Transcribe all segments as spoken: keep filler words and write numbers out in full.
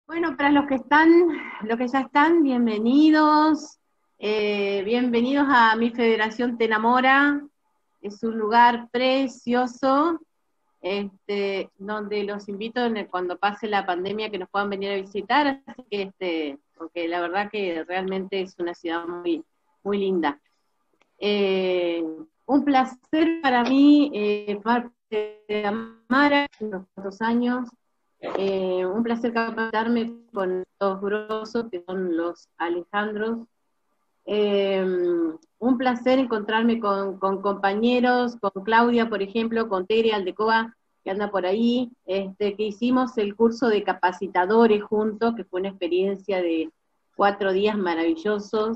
Bueno, para los que están, los que ya están, bienvenidos, eh, bienvenidos a mi Federación Te Enamora. Es un lugar precioso, este, donde los invito en el- cuando pase la pandemia que nos puedan venir a visitar, así que este, porque la verdad que realmente es una ciudad muy, muy linda. Eh, un placer para mí, eh, parte de Amara, unos cuantos años. Eh, un placer capacitarme con los grosos que son los Alejandros. Eh, un placer encontrarme con, con, compañeros, con Claudia, por ejemplo, con Tere Aldecoa, que anda por ahí, este, que hicimos el curso de capacitadores juntos, que fue una experiencia de cuatro días maravillosos,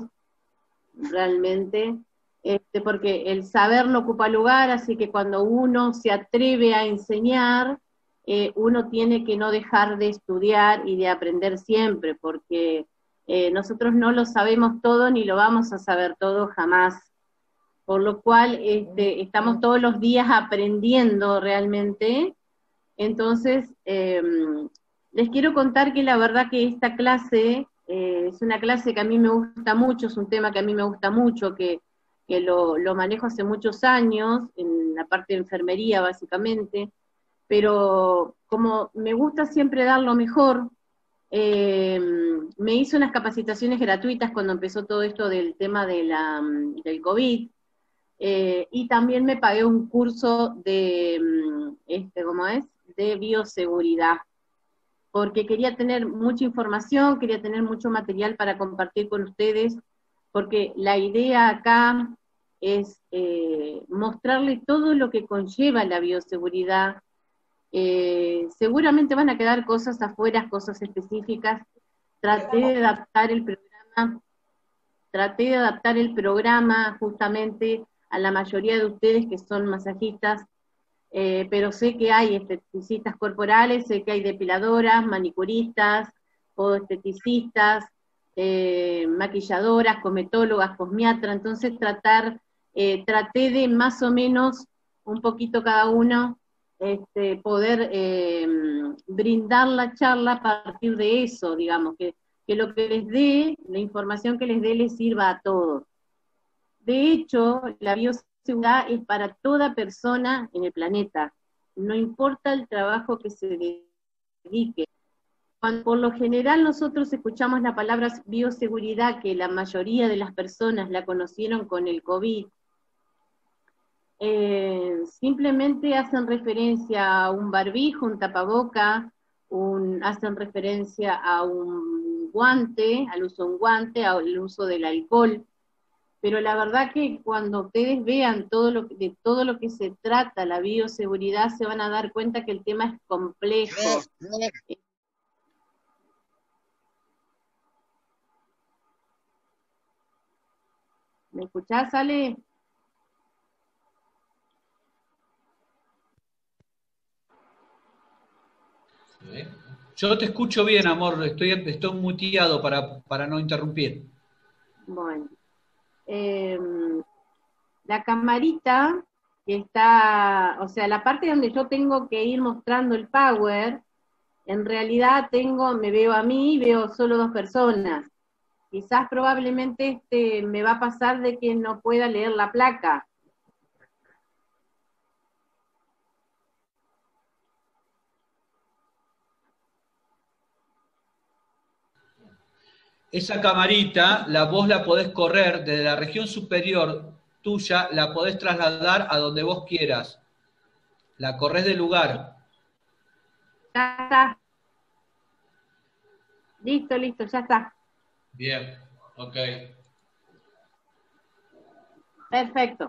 realmente, este, porque el saber no ocupa lugar, así que cuando uno se atreve a enseñar, eh, uno tiene que no dejar de estudiar y de aprender siempre, porque eh, nosotros no lo sabemos todo ni lo vamos a saber todo jamás, por lo cual este, estamos todos los días aprendiendo realmente. Entonces, eh, les quiero contar que la verdad que esta clase eh, es una clase que a mí me gusta mucho, es un tema que a mí me gusta mucho, que, que lo, lo manejo hace muchos años, en la parte de enfermería básicamente, pero como me gusta siempre dar lo mejor, eh, me hice unas capacitaciones gratuitas cuando empezó todo esto del tema de la, del COVID, eh, y también me pagué un curso de, este, ¿cómo es? De bioseguridad, porque quería tener mucha información, quería tener mucho material para compartir con ustedes, porque la idea acá es eh, mostrarles todo lo que conlleva la bioseguridad. Eh, seguramente van a quedar cosas afuera, cosas específicas. Traté de adaptar el programa, traté de adaptar el programa justamente a la mayoría de ustedes que son masajistas, eh, pero sé que hay esteticistas corporales, sé que hay depiladoras, manicuristas, podesteticistas, eh, maquilladoras, cosmetólogas, cosmiatras, entonces tratar, eh, traté de más o menos, un poquito cada uno, este, poder eh, brindar la charla a partir de eso, digamos, que, que lo que les dé, la información que les dé les sirva a todos. De hecho, la bioseguridad es para toda persona en el planeta, no importa el trabajo que se dedique. Cuando por lo general nosotros escuchamos la palabra bioseguridad, que la mayoría de las personas la conocieron con el COVID, eh, simplemente hacen referencia a un barbijo, un tapaboca, un, hacen referencia a un guante, al uso de un guante, al uso del alcohol, pero la verdad que cuando ustedes vean todo lo, de todo lo que se trata la bioseguridad, se van a dar cuenta que el tema es complejo. ¿Me escuchás, Ale? ¿Eh? Yo te escucho bien, amor, estoy, estoy muteado para, para no interrumpir. Bueno, eh, la camarita que está, o sea, la parte donde yo tengo que ir mostrando el power, en realidad tengo, me veo a mí y veo solo dos personas. Quizás probablemente este, me va a pasar de que no pueda leer la placa. Esa camarita, la vos la podés correr desde la región superior tuya, la podés trasladar a donde vos quieras. La corres del lugar. Ya está, listo, listo, ya está. Bien, ok. Perfecto.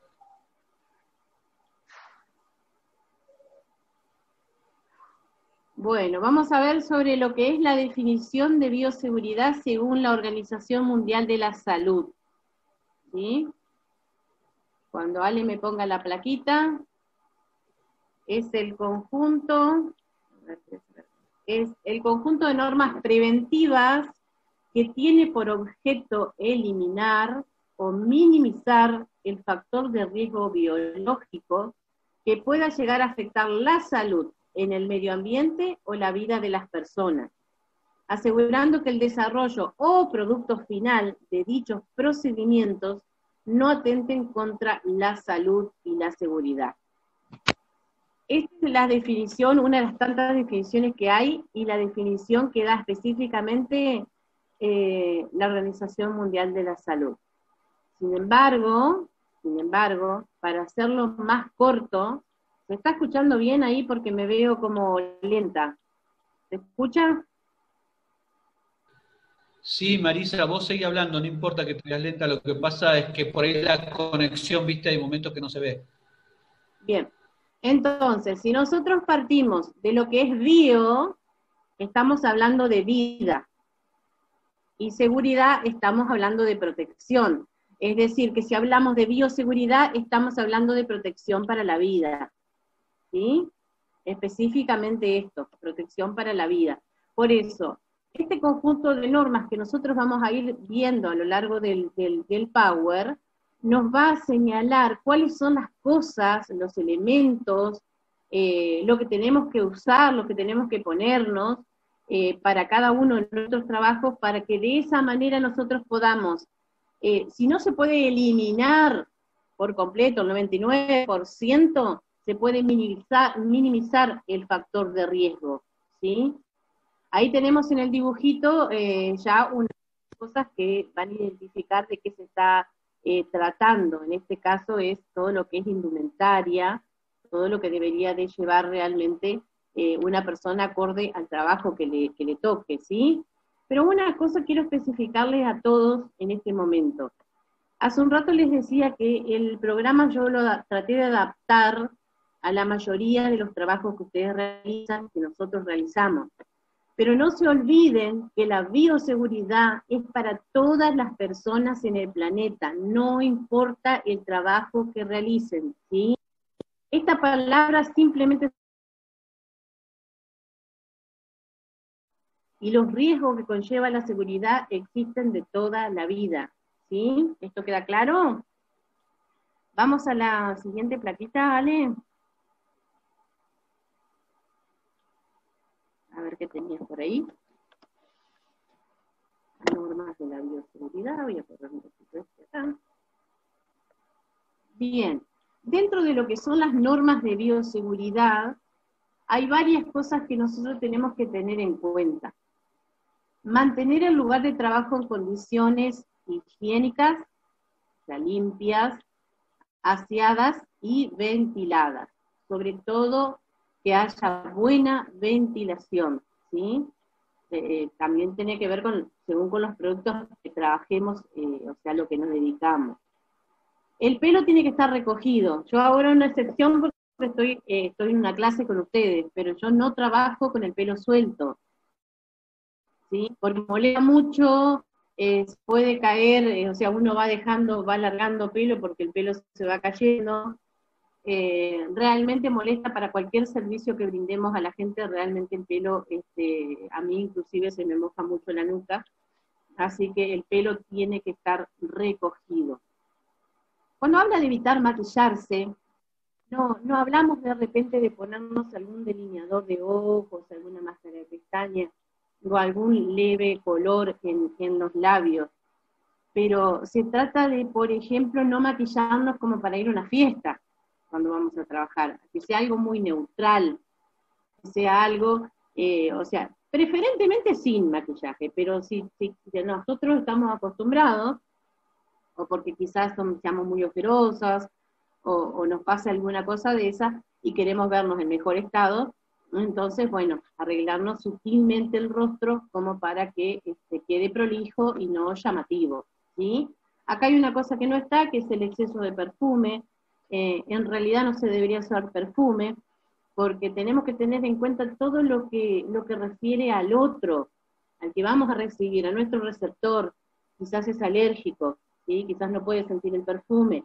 Bueno, vamos a ver sobre lo que es la definición de bioseguridad según la Organización Mundial de la Salud. ¿Sí? Cuando Ale me ponga la plaquita, es el conjunto, es el conjunto de normas preventivas que tiene por objeto eliminar o minimizar el factor de riesgo biológico que pueda llegar a afectar la salud en el medio ambiente o la vida de las personas. asegurando que el desarrollo o producto final de dichos procedimientos no atenten contra la salud y la seguridad. Esta es la definición, una de las tantas definiciones que hay, y la definición que da específicamente eh, la Organización Mundial de la Salud. Sin embargo, sin embargo, para hacerlo más corto, ¿se está escuchando bien ahí? Porque me veo como lenta. ¿Se escucha? Sí, Marisa, vos seguís hablando, no importa que te veas lenta, lo que pasa es que por ahí la conexión, viste, hay momentos que no se ve. Bien. Entonces, si nosotros partimos de lo que es bio, estamos hablando de vida. Y seguridad, estamos hablando de protección. Es decir, que si hablamos de bioseguridad, estamos hablando de protección para la vida. ¿Sí? Específicamente esto, protección para la vida. Por eso, este conjunto de normas que nosotros vamos a ir viendo a lo largo del, del, del Power, nos va a señalar cuáles son las cosas, los elementos, eh, lo que tenemos que usar, lo que tenemos que ponernos eh, para cada uno de nuestros trabajos, para que de esa manera nosotros podamos, eh, si no se puede eliminar por completo el noventa y nueve por ciento, se puede minimizar, minimizar el factor de riesgo, ¿sí? Ahí tenemos en el dibujito eh, ya unas cosas que van a identificar de qué se está Eh, tratando. En este caso es todo lo que es indumentaria, todo lo que debería de llevar realmente eh, una persona acorde al trabajo que le, que le toque, ¿sí? Pero una cosa quiero especificarles a todos en este momento. Hace un rato les decía que el programa yo lo traté de adaptar a la mayoría de los trabajos que ustedes realizan, que nosotros realizamos. Pero no se olviden que la bioseguridad es para todas las personas en el planeta, no importa el trabajo que realicen, ¿sí? Esta palabra simplemente... Y los riesgos que conlleva la seguridad existen de toda la vida, ¿sí? ¿Esto queda claro? Vamos a la siguiente plaquita, ¿vale? A ver qué tenías por ahí. Normas de la bioseguridad, voy a poner un poquito este acá. Bien, dentro de lo que son las normas de bioseguridad, hay varias cosas que nosotros tenemos que tener en cuenta. Mantener el lugar de trabajo en condiciones higiénicas, o sea, limpias, aseadas y ventiladas. Sobre todo que haya buena ventilación, ¿sí? Eh, también tiene que ver con, según con los productos que trabajemos, eh, o sea, lo que nos dedicamos. El pelo tiene que estar recogido. Yo ahora una excepción porque estoy, eh, estoy en una clase con ustedes, pero yo no trabajo con el pelo suelto, ¿sí? Porque molesta mucho, eh, puede caer, eh, o sea, uno va dejando, va alargando pelo porque el pelo se va cayendo. Eh, realmente molesta para cualquier servicio que brindemos a la gente, realmente el pelo, este, a mí inclusive se me moja mucho la nuca, así que el pelo tiene que estar recogido. Cuando habla de evitar maquillarse, no, no hablamos de repente de ponernos algún delineador de ojos, alguna máscara de pestañas, o algún leve color en, en los labios, pero se trata de, por ejemplo, no maquillarnos como para ir a una fiesta, cuando vamos a trabajar, que sea algo muy neutral, que sea algo, eh, o sea, preferentemente sin maquillaje, pero si, si, si nosotros estamos acostumbrados, o porque quizás somos, seamos muy ojerosas, o, o nos pasa alguna cosa de esa, y queremos vernos en mejor estado, entonces, bueno, arreglarnos sutilmente el rostro como para que este, quede prolijo y no llamativo, ¿sí? Acá hay una cosa que no está, que es el exceso de perfume. Eh, en realidad no se debería usar perfume, porque tenemos que tener en cuenta todo lo que, lo que refiere al otro, al que vamos a recibir, a nuestro receptor. Quizás es alérgico, ¿sí? Quizás no puede sentir el perfume.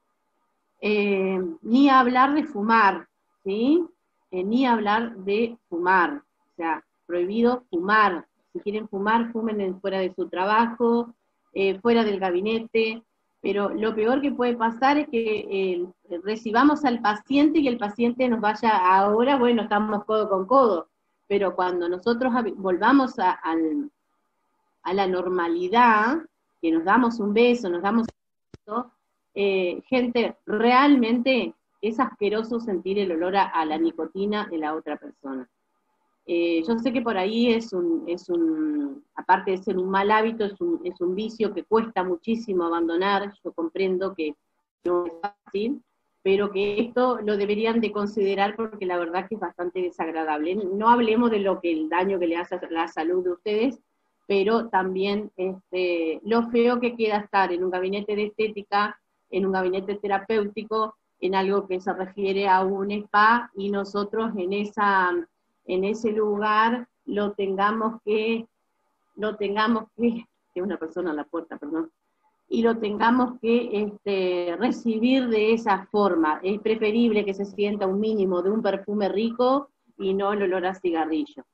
Eh, ni hablar de fumar, ¿sí? Eh, ni hablar de fumar, o sea, prohibido fumar. Si quieren fumar, fumen fuera de su trabajo, eh, fuera del gabinete, pero lo peor que puede pasar es que eh, recibamos al paciente y el paciente nos vaya ahora, bueno, estamos codo con codo, pero cuando nosotros volvamos a, a, a la normalidad, que nos damos un beso, nos damos un beso, eh, gente, realmente es asqueroso sentir el olor a, a la nicotina de la otra persona. Eh, yo sé que por ahí es un, es un, aparte de ser un mal hábito, es un, es un vicio que cuesta muchísimo abandonar, yo comprendo que no es fácil, pero que esto lo deberían de considerar porque la verdad que es bastante desagradable. No hablemos de lo que el daño que le hace a la salud de ustedes, pero también este, lo feo que queda estar en un gabinete de estética, en un gabinete terapéutico, en algo que se refiere a un spa, y nosotros en esa... en ese lugar lo tengamos que, lo tengamos que, que una persona a la puerta, perdón, y lo tengamos que este, recibir de esa forma. Es preferible que se sienta un mínimo de un perfume rico y no el olor a cigarrillo.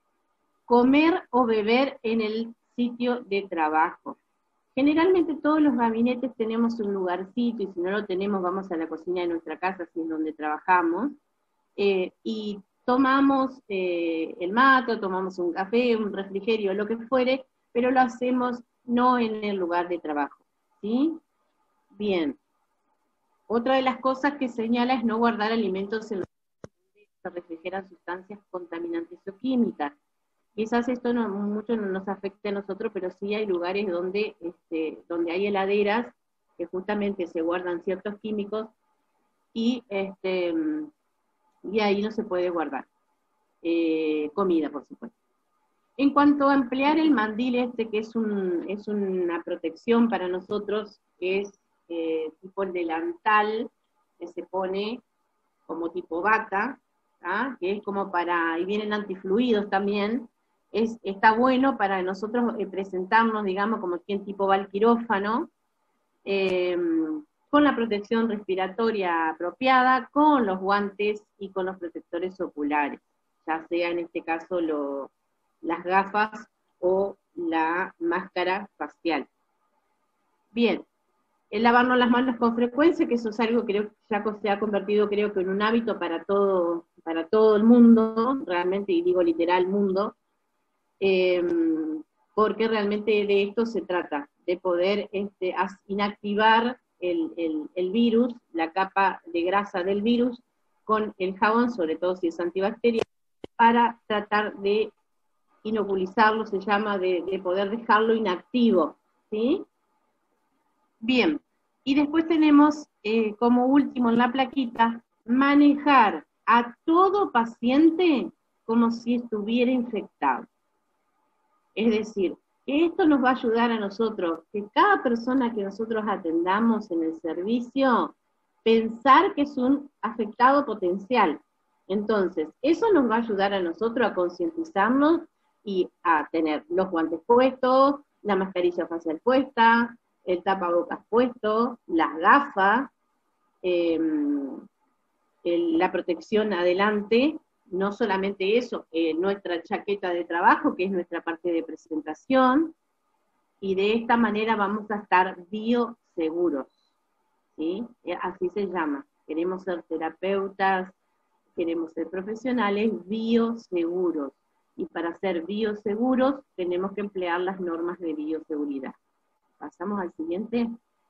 Comer o beber en el sitio de trabajo. Generalmente todos los gabinetes tenemos un lugarcito, y si no lo tenemos vamos a la cocina de nuestra casa, si es donde trabajamos, eh, y tomamos eh, el mate, tomamos un café, un refrigerio, lo que fuere, pero lo hacemos no en el lugar de trabajo, ¿sí? Bien. Otra de las cosas que señala es no guardar alimentos en los que se refrigeran sustancias contaminantes o químicas. Quizás esto no, mucho no nos afecte a nosotros, pero sí hay lugares donde, este, donde hay heladeras que justamente se guardan ciertos químicos y este, y ahí no se puede guardar. Eh, comida, por supuesto. En cuanto a emplear el mandil este, que es, un, es una protección para nosotros, que es eh, tipo el delantal, que se pone como tipo bata, ¿ah? Que es como para, y vienen antifluidos también, es, está bueno para nosotros eh, presentarnos, digamos, como quien tipo va al quirófano, eh, con la protección respiratoria apropiada, con los guantes y con los protectores oculares, ya sea en este caso lo, las gafas o la máscara facial. Bien, el lavarnos las manos con frecuencia, que eso es algo que creo que ya se ha convertido creo que en un hábito para todo, para todo el mundo, realmente, y digo literal mundo, eh, porque realmente de esto se trata, de poder este, inactivar el, el, el virus, la capa de grasa del virus, con el jabón, sobre todo si es antibacterial, para tratar de inoculizarlo, se llama, de, de poder dejarlo inactivo, ¿sí? Bien, y después tenemos, eh, como último en la plaquita, manejar a todo paciente como si estuviera infectado. Es decir, que esto nos va a ayudar a nosotros, que cada persona que nosotros atendamos en el servicio, pensar que es un afectado potencial. Entonces, eso nos va a ayudar a nosotros a concientizarnos y a tener los guantes puestos, la mascarilla facial puesta, el tapabocas puesto, las gafas, eh, el, la protección adelante, no solamente eso, eh, nuestra chaqueta de trabajo, que es nuestra parte de presentación, y de esta manera vamos a estar bioseguros, ¿sí? Así se llama. Queremos ser terapeutas, queremos ser profesionales bioseguros, y para ser bioseguros tenemos que emplear las normas de bioseguridad. Pasamos al siguiente.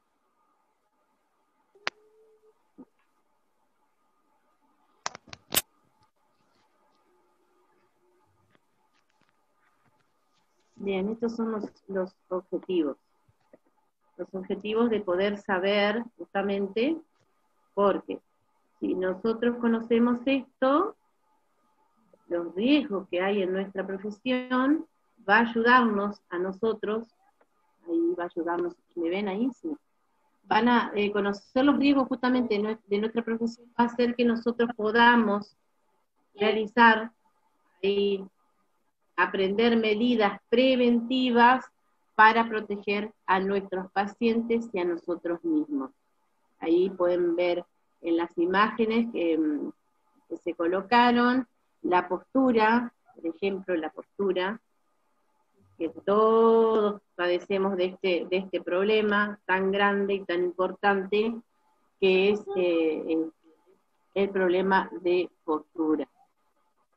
Bien, estos son los, los objetivos. Los objetivos de poder saber, justamente, porque si nosotros conocemos esto, los riesgos que hay en nuestra profesión, va a ayudarnos a nosotros, ahí va a ayudarnos, ¿me ven ahí? Sí. Van a eh, conocer los riesgos justamente de, de nuestra profesión, va a hacer que nosotros podamos realizar y aprender medidas preventivas para proteger a nuestros pacientes y a nosotros mismos. Ahí pueden ver en las imágenes que, que se colocaron, la postura, por ejemplo, la postura, que todos padecemos de este, de este problema tan grande y tan importante, que es eh, el problema de postura.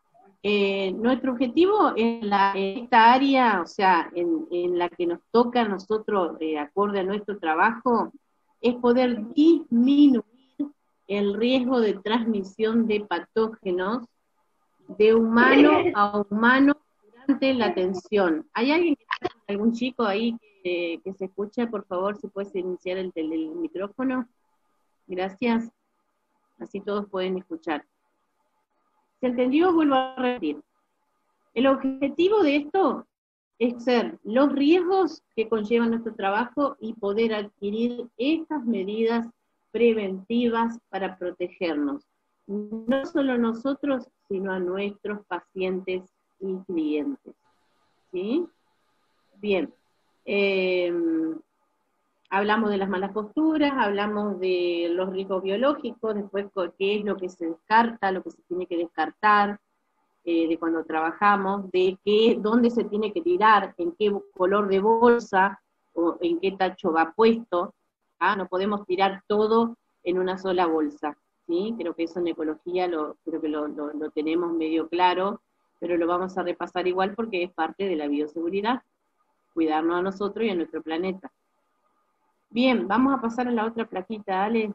Eh, nuestro objetivo en, la, en esta área, o sea, en, en la que nos toca a nosotros, eh, acorde a nuestro trabajo, es poder disminuir el riesgo de transmisión de patógenos de humano a humano durante la atención. ¿Hay alguien, algún chico ahí que, que se escuche? Por favor, si puedes iniciar el, el, el micrófono. Gracias. Así todos pueden escuchar. ¿Se entendió? Vuelvo a repetir. El objetivo de esto es ser los riesgos que conlleva nuestro trabajo y poder adquirir estas medidas preventivas para protegernos. No solo nosotros, sino a nuestros pacientes y clientes. ¿Sí? Bien. Eh, hablamos de las malas posturas, hablamos de los riesgos biológicos, después qué es lo que se descarta, lo que se tiene que descartar, eh, de cuando trabajamos, de qué, dónde se tiene que tirar, en qué color de bolsa, o en qué tacho va puesto. ¿Ah? No podemos tirar todo en una sola bolsa. ¿Sí? Creo que eso en ecología lo, creo que lo, lo, lo tenemos medio claro, pero lo vamos a repasar igual porque es parte de la bioseguridad, cuidarnos a nosotros y a nuestro planeta. Bien, vamos a pasar a la otra plaquita, Ale.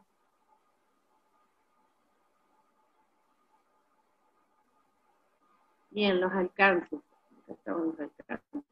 Bien, los alcances. Acá están los alcances.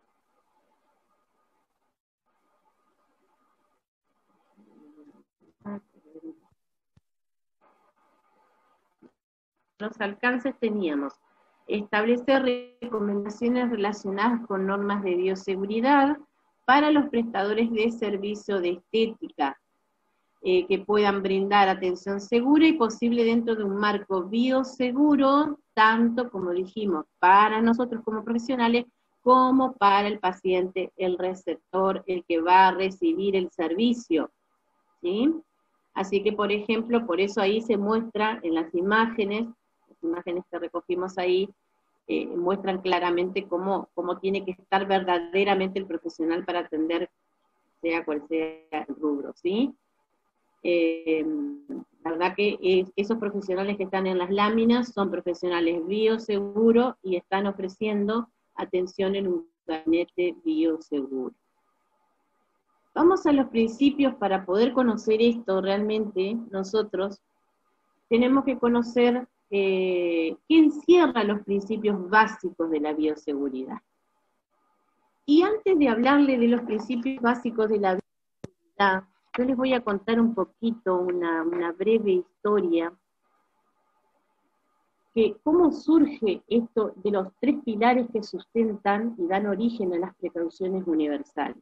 Los alcances teníamos establecer recomendaciones relacionadas con normas de bioseguridad para los prestadores de servicio de estética, eh, que puedan brindar atención segura y posible dentro de un marco bioseguro, tanto, como dijimos, para nosotros como profesionales, como para el paciente, el receptor, el que va a recibir el servicio, ¿sí? Así que, por ejemplo, por eso ahí se muestra en las imágenes, las imágenes que recogimos ahí, eh, muestran claramente cómo, cómo tiene que estar verdaderamente el profesional para atender, sea cual sea el rubro, ¿sí? Eh, la verdad que es, esos profesionales que están en las láminas son profesionales bioseguros y están ofreciendo atención en un gabinete bioseguro. Vamos a los principios. Para poder conocer esto realmente, nosotros tenemos que conocer eh, qué encierra los principios básicos de la bioseguridad. Y antes de hablarle de los principios básicos de la bioseguridad, yo les voy a contar un poquito, una, una breve historia, que cómo surge esto de los tres pilares que sustentan y dan origen a las precauciones universales.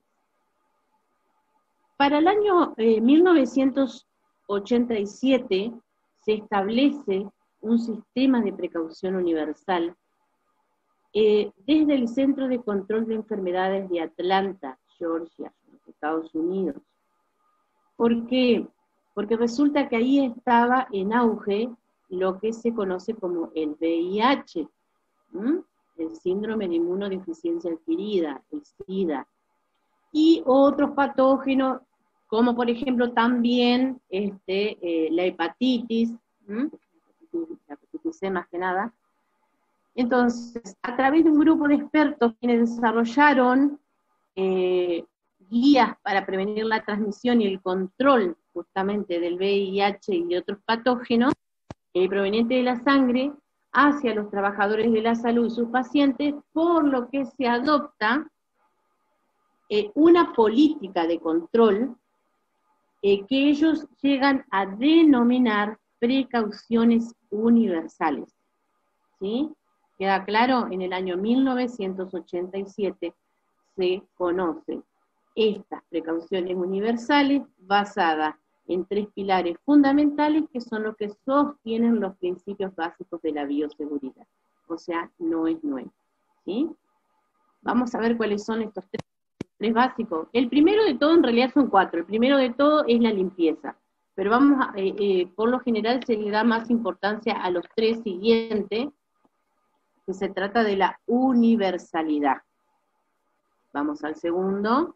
Para el año eh, mil novecientos ochenta y siete se establece un sistema de precaución universal eh, desde el Centro de Control de Enfermedades de Atlanta, Georgia, en los Estados Unidos. ¿Por qué? Porque resulta que ahí estaba en auge lo que se conoce como el V I H, ¿m? El síndrome de inmunodeficiencia adquirida, el SIDA, y otros patógenos, como por ejemplo también este, eh, la hepatitis, ¿m? la hepatitis C más que nada. Entonces, a través de un grupo de expertos quienes desarrollaron eh, guías para prevenir la transmisión y el control justamente del V I H y de otros patógenos eh, provenientes de la sangre hacia los trabajadores de la salud y sus pacientes, por lo que se adopta eh, una política de control eh, que ellos llegan a denominar precauciones universales. ¿Sí? ¿Queda claro? En el año mil novecientos ochenta y siete se conocen estas precauciones universales basadas en tres pilares fundamentales que son los que sostienen los principios básicos de la bioseguridad. O sea, no es nuevo. ¿Sí? Vamos a ver cuáles son estos tres, tres básicos. El primero de todo, en realidad son cuatro. El primero de todo es la limpieza. Pero vamos a, eh, eh, por lo general se le da más importancia a los tres siguientes, que se trata de la universalidad. Vamos al segundo.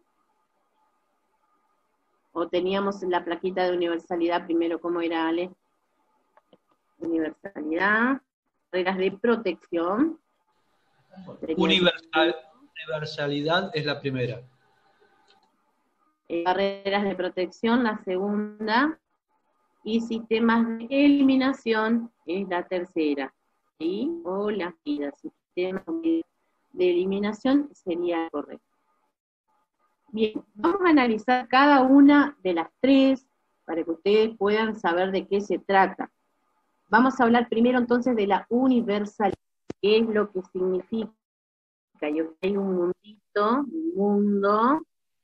O teníamos la plaquita de universalidad primero, ¿cómo era, Ale? Universalidad, reglas de protección. Universal, universalidad es la primera. Eh, barreras de protección, la segunda, y sistemas de eliminación es la tercera, ¿sí? O las vidas, sistemas de eliminación sería correcto. Bien, vamos a analizar cada una de las tres para que ustedes puedan saber de qué se trata. Vamos a hablar primero entonces de la universalidad, qué es lo que significa. Yo hay un mundito, un mundo,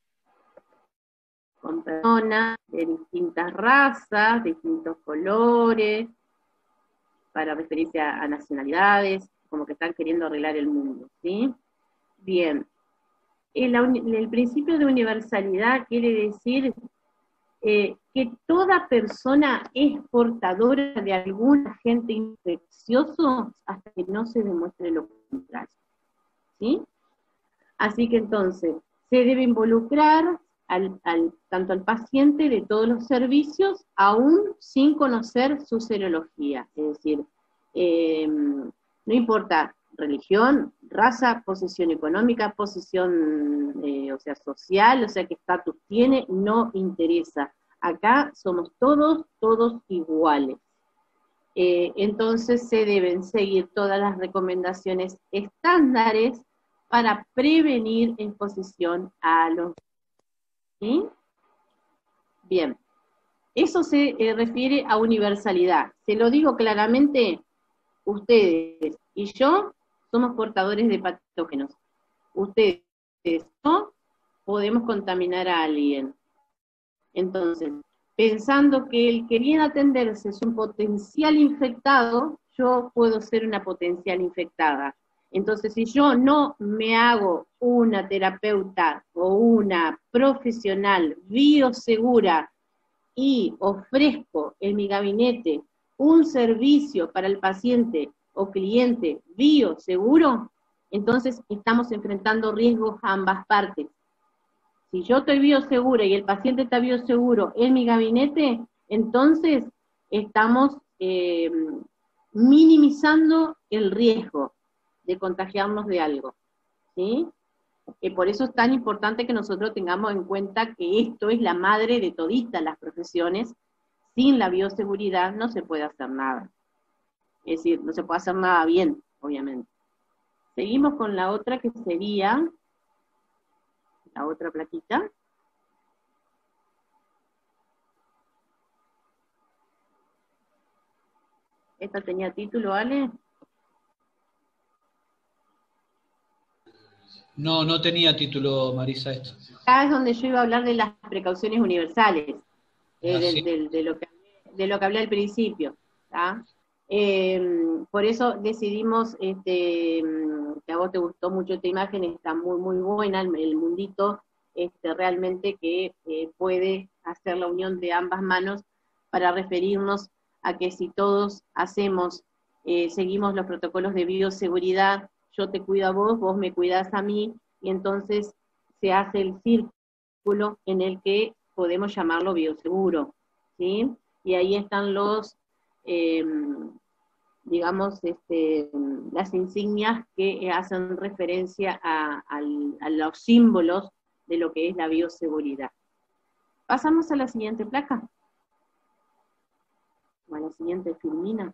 con personas de distintas razas, distintos colores, para referirse a, a nacionalidades, como que están queriendo arreglar el mundo, ¿sí? Bien, el, el principio de universalidad quiere decir eh, que toda persona es portadora de algún agente infeccioso hasta que no se demuestre lo contrario, ¿sí? Así que entonces, se debe involucrar Al, al, tanto al paciente de todos los servicios, aún sin conocer su serología. Es decir, eh, no importa religión, raza, posición económica, posición eh, o sea, social, o sea, qué estatus tiene, no interesa. Acá somos todos, todos iguales. Eh, entonces se deben seguir todas las recomendaciones estándares para prevenir exposición a los ¿sí? Bien, eso se eh, refiere a universalidad. Se lo digo claramente, ustedes y yo somos portadores de patógenos. Ustedes no podemos contaminar a alguien. Entonces, pensando que el que viene a atenderse es un potencial infectado, yo puedo ser una potencial infectada. Entonces, si yo no me hago una terapeuta o una profesional biosegura y ofrezco en mi gabinete un servicio para el paciente o cliente bioseguro, entonces estamos enfrentando riesgos a ambas partes. Si yo estoy biosegura y el paciente está bioseguro en mi gabinete, entonces estamos eh, minimizando el riesgo de contagiarnos de algo, ¿sí? Eh, por eso es tan importante que nosotros tengamos en cuenta que esto es la madre de toditas las profesiones. Sin la bioseguridad no se puede hacer nada. Es decir, no se puede hacer nada bien, obviamente. Seguimos con la otra que sería, la otra plaquita. ¿Esta tenía título, Ale? No, no tenía título, Marisa, esto. Acá es donde yo iba a hablar de las precauciones universales, eh, Ah, de, sí. de, de, lo que, de lo que hablé al principio, ¿tá? Eh, por eso decidimos, este, que a vos te gustó mucho esta imagen, está muy muy buena, el, el mundito, este, realmente que eh, puede hacer la unión de ambas manos para referirnos a que si todos hacemos, eh, seguimos los protocolos de bioseguridad, yo te cuido a vos, vos me cuidás a mí, y entonces se hace el círculo en el que podemos llamarlo bioseguro, ¿sí? Y ahí están los, eh, digamos, este, las insignias que hacen referencia a, a, a los símbolos de lo que es la bioseguridad. Pasamos a la siguiente placa, o a la siguiente filmina.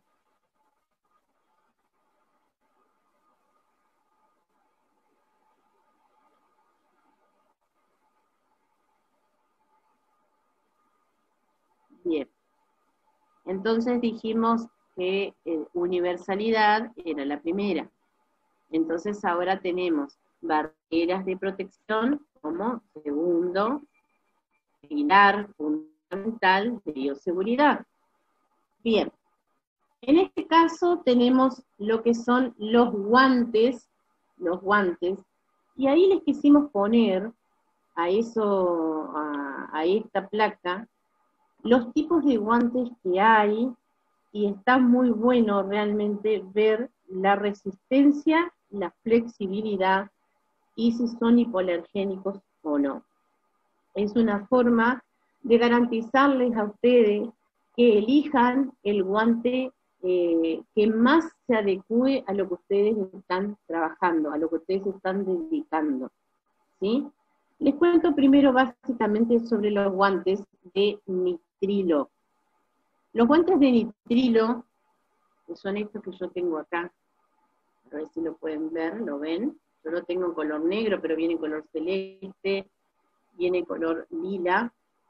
Bien, entonces dijimos que eh, universalidad era la primera. Entonces ahora tenemos barreras de protección como segundo pilar fundamental de bioseguridad. Bien, en este caso tenemos lo que son los guantes, los guantes, y ahí les quisimos poner a eso, a, a esta placa, los tipos de guantes que hay, y está muy bueno realmente ver la resistencia, la flexibilidad, y si son hipoalergénicos o no. Es una forma de garantizarles a ustedes que elijan el guante eh, que más se adecue a lo que ustedes están trabajando, a lo que ustedes están dedicando, ¿sí? Les cuento primero básicamente sobre los guantes de nitrilo. Los guantes de nitrilo, que son estos que yo tengo acá, a ver si lo pueden ver, ¿lo ven? Yo lo tengo en color negro, pero viene en color celeste, viene en color lila,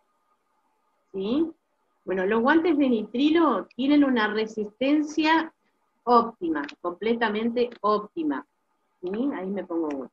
¿sí? Bueno, los guantes de nitrilo tienen una resistencia óptima, completamente óptima, ¿sí? Ahí me pongo uno.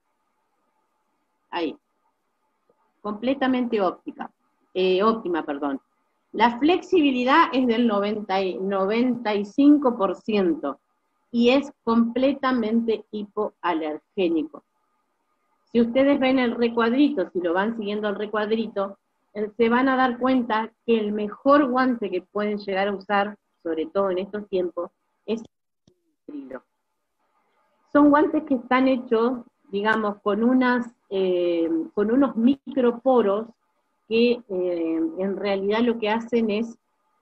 Ahí. Completamente óptica, eh, óptima, perdón. La flexibilidad es del noventa, noventa y cinco por ciento y es completamente hipoalergénico. Si ustedes ven el recuadrito, si lo van siguiendo el recuadrito, se van a dar cuenta que el mejor guante que pueden llegar a usar, sobre todo en estos tiempos, es el nitrilo. Son guantes que están hechos, digamos, con, unas, eh, con unos microporos que eh, en realidad lo que hacen es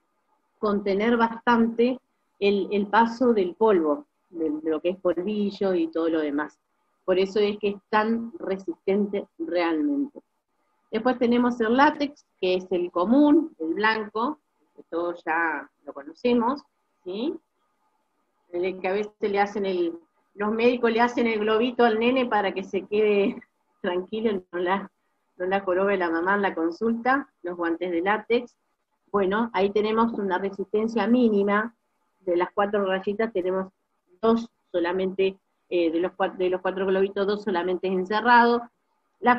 contener bastante el, el paso del polvo, de, de lo que es polvillo y todo lo demás. Por eso es que es tan resistente realmente. Después tenemos el látex, que es el común, el blanco, que todos ya lo conocemos, ¿sí? El que a veces le hacen el, los médicos le hacen el globito al nene para que se quede tranquilo, no la, no la jorobe la mamá en la consulta, los guantes de látex. Bueno, ahí tenemos una resistencia mínima, de las cuatro rayitas tenemos dos solamente, eh, de, los cuatro, de los cuatro globitos, dos solamente encerrados. La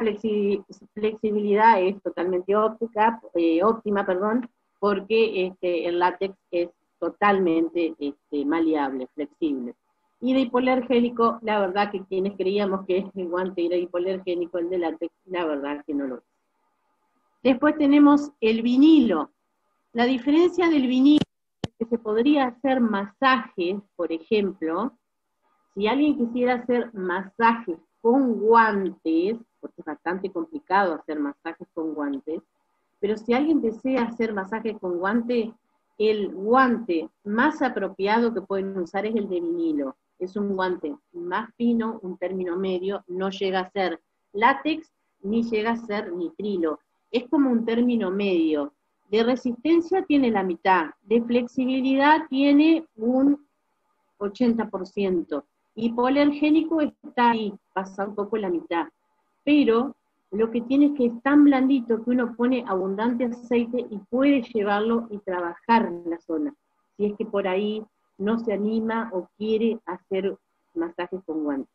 flexibilidad es totalmente óptica, eh, óptima, perdón, porque este, el látex es totalmente este, maleable, flexible. Y de hipoalergénico, la verdad que quienes creíamos que el guante era hipoalergénico, el de látex, la verdad que no lo es. Después tenemos el vinilo. La diferencia del vinilo es que se podría hacer masajes, por ejemplo, si alguien quisiera hacer masajes con guantes, porque es bastante complicado hacer masajes con guantes, pero si alguien desea hacer masajes con guantes, el guante más apropiado que pueden usar es el de vinilo. Es un guante más fino, un término medio, no llega a ser látex, ni llega a ser nitrilo. Es como un término medio. De resistencia tiene la mitad, de flexibilidad tiene un ochenta por ciento. Hipoalergénico está ahí, pasa un poco la mitad. Pero lo que tiene es que es tan blandito que uno pone abundante aceite y puede llevarlo y trabajar en la zona. Si es que por ahí no se anima o quiere hacer masajes con guantes.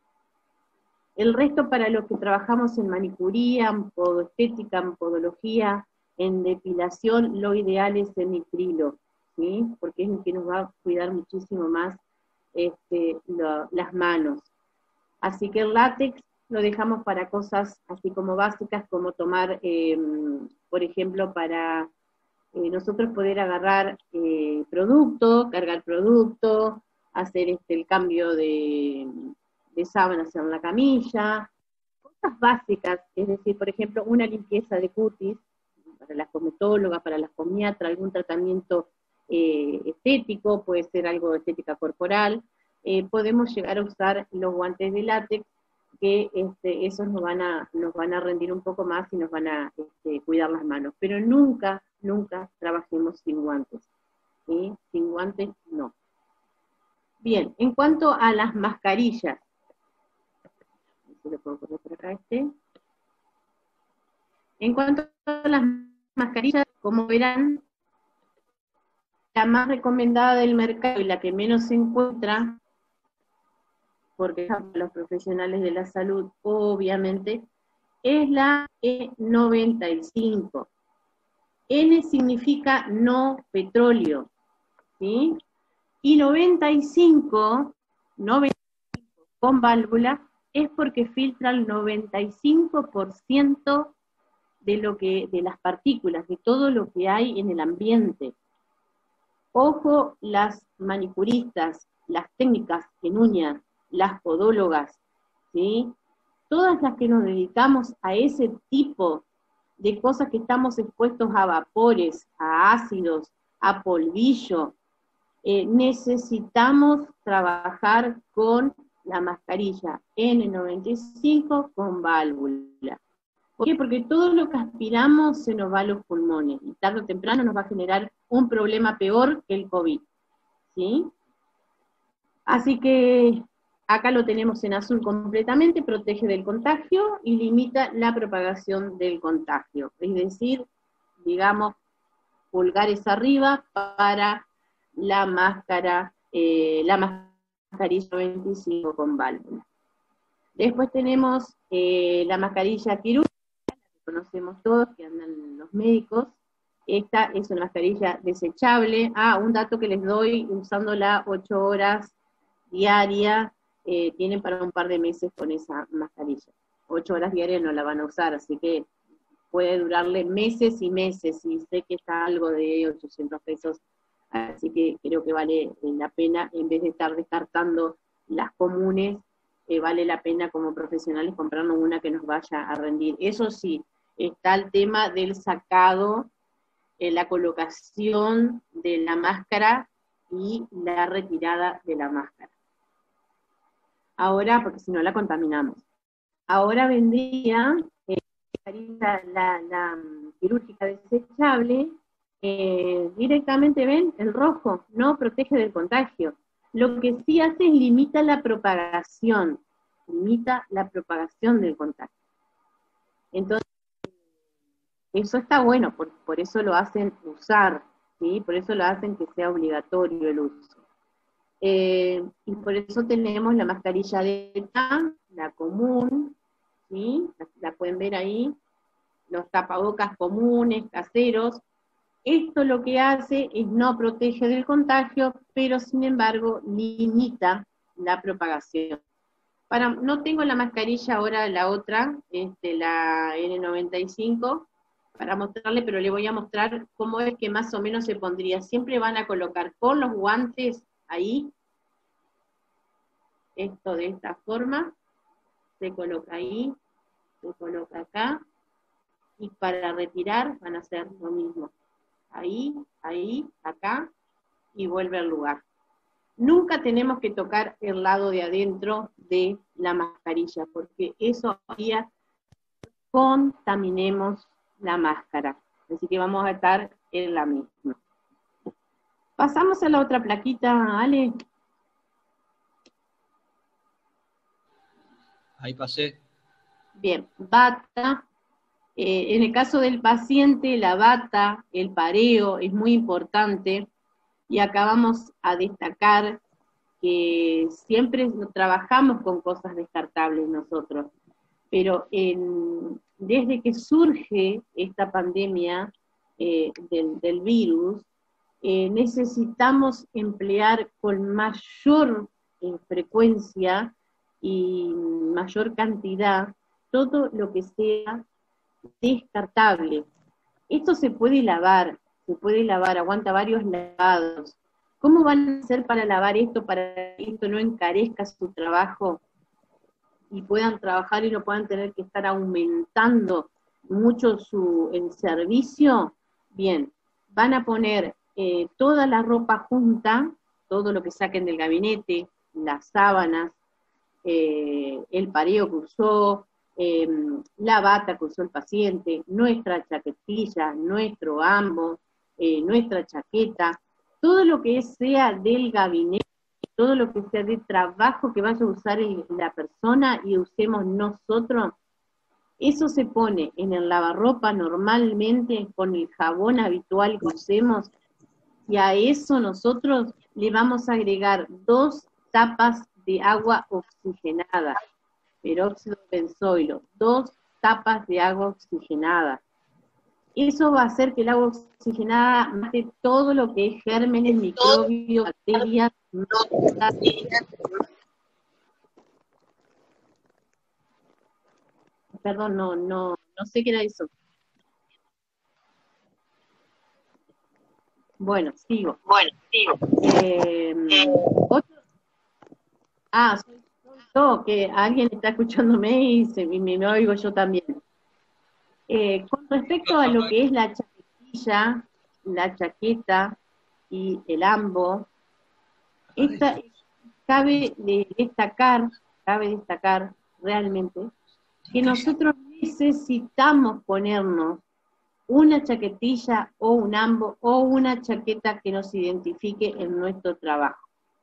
El resto para los que trabajamos en manicuría, en podoestética, en podología, en depilación, lo ideal es el nitrilo, ¿sí? Porque es el que nos va a cuidar muchísimo más este, lo, las manos. Así que el látex lo dejamos para cosas así como básicas, como tomar, eh, por ejemplo, para eh, nosotros poder agarrar eh, producto, cargar producto, hacer este, el cambio de, de sábanas en la camilla, cosas básicas, es decir, por ejemplo, una limpieza de cutis, para la cosmetóloga, para la comiatra, algún tratamiento eh, estético, puede ser algo de estética corporal, eh, podemos llegar a usar los guantes de látex, que este, esos nos van, a, nos van a rendir un poco más y nos van a este, cuidar las manos. Pero nunca, nunca trabajemos sin guantes. ¿Sí? Sin guantes, no. Bien, en cuanto a las mascarillas. Si lo puedo poner por acá este. En cuanto a las mascarillas, como verán, la más recomendada del mercado y la que menos se encuentra, porque para los profesionales de la salud, obviamente, es la E noventa y cinco. N significa no petróleo, ¿sí? Y noventa y cinco, noventa y cinco con válvula, es porque filtra el noventa y cinco por ciento de, lo que, de las partículas, de todo lo que hay en el ambiente. Ojo, las manicuristas, las técnicas en uñas, las podólogas, ¿sí? Todas las que nos dedicamos a ese tipo de cosas que estamos expuestos a vapores, a ácidos, a polvillo, eh, necesitamos trabajar con la mascarilla N noventa y cinco con válvula. ¿Por qué? Porque todo lo que aspiramos se nos va a los pulmones, y tarde o temprano nos va a generar un problema peor que el COVID, ¿sí? Así que acá lo tenemos en azul completamente, protege del contagio y limita la propagación del contagio. Es decir, digamos, pulgares arriba para la máscara, eh, la mascarilla veinticinco con válvula. Después tenemos eh, la mascarilla quirúrgica, que conocemos todos, que andan los médicos. Esta es una mascarilla desechable. Ah, un dato que les doy, usándola ocho horas diarias, eh, tienen para un par de meses con esa mascarilla. Ocho horas diarias no la van a usar, así que puede durarle meses y meses, y sé que está algo de ochocientos pesos, así que creo que vale la pena, en vez de estar descartando las comunes, eh, vale la pena como profesionales comprarnos una que nos vaya a rendir. Eso sí, está el tema del sacado, eh, la colocación de la máscara y la retirada de la máscara. Ahora, porque si no la contaminamos. Ahora vendría eh, la, la, la quirúrgica desechable, eh, directamente ven el rojo, no protege del contagio. Lo que sí hace es limita la propagación, limita la propagación del contagio. Entonces, eso está bueno, por, por eso lo hacen usar, ¿sí? Por eso lo hacen que sea obligatorio el uso. Eh, y por eso tenemos la mascarilla delta, la común, ¿sí? La, la pueden ver ahí, los tapabocas comunes, caseros. Esto lo que hace es no protege del contagio, pero sin embargo limita la propagación. Para, no tengo la mascarilla ahora, la otra, este, la N noventa y cinco, para mostrarle, pero le voy a mostrar cómo es que más o menos se pondría. Siempre van a colocar con los guantes ahí, esto de esta forma, se coloca ahí, se coloca acá, y para retirar van a hacer lo mismo. Ahí, ahí, acá, y vuelve al lugar. Nunca tenemos que tocar el lado de adentro de la mascarilla, porque eso haría que contaminemos la máscara. Así que vamos a estar en la misma. Pasamos a la otra plaquita, Ale. Ahí pasé. Bien, bata. Eh, en el caso del paciente, la bata, el pareo es muy importante, y acá vamos a destacar que siempre trabajamos con cosas descartables nosotros, pero en, desde que surge esta pandemia eh, del, del virus, eh, necesitamos emplear con mayor eh, frecuencia y mayor cantidad todo lo que sea descartable. Esto se puede lavar, se puede lavar, aguanta varios lavados. ¿Cómo van a hacer para lavar esto, para que esto no encarezca su trabajo y puedan trabajar y no puedan tener que estar aumentando mucho su, el servicio? Bien, van a poner eh, toda la ropa junta, todo lo que saquen del gabinete, las sábanas, eh, el pareo que usó, Eh, la bata que usó el paciente, nuestra chaquetilla, nuestro ambo, eh, nuestra chaqueta, todo lo que sea del gabinete, todo lo que sea de trabajo que vaya a usar el, la persona y usemos nosotros, eso se pone en el lavarropa normalmente con el jabón habitual que usemos, y a eso nosotros le vamos a agregar dos tapas de agua oxigenada, peróxido de benzoilo, dos tapas de agua oxigenada. Eso va a hacer que el agua oxigenada mate todo lo que es gérmenes, microbios, bacterias. Perdón, no, no, no sé qué era eso. Bueno, sigo. Bueno, sigo. Eh, otro, ah, soy yo, que alguien está escuchándome y, se, y me, me oigo yo también. Eh, con respecto a lo que es la chaquetilla, la chaqueta y el ambo, Esta, cabe de destacar, cabe destacar realmente que nosotros necesitamos ponernos una chaquetilla o un ambo o una chaqueta que nos identifique en nuestro trabajo.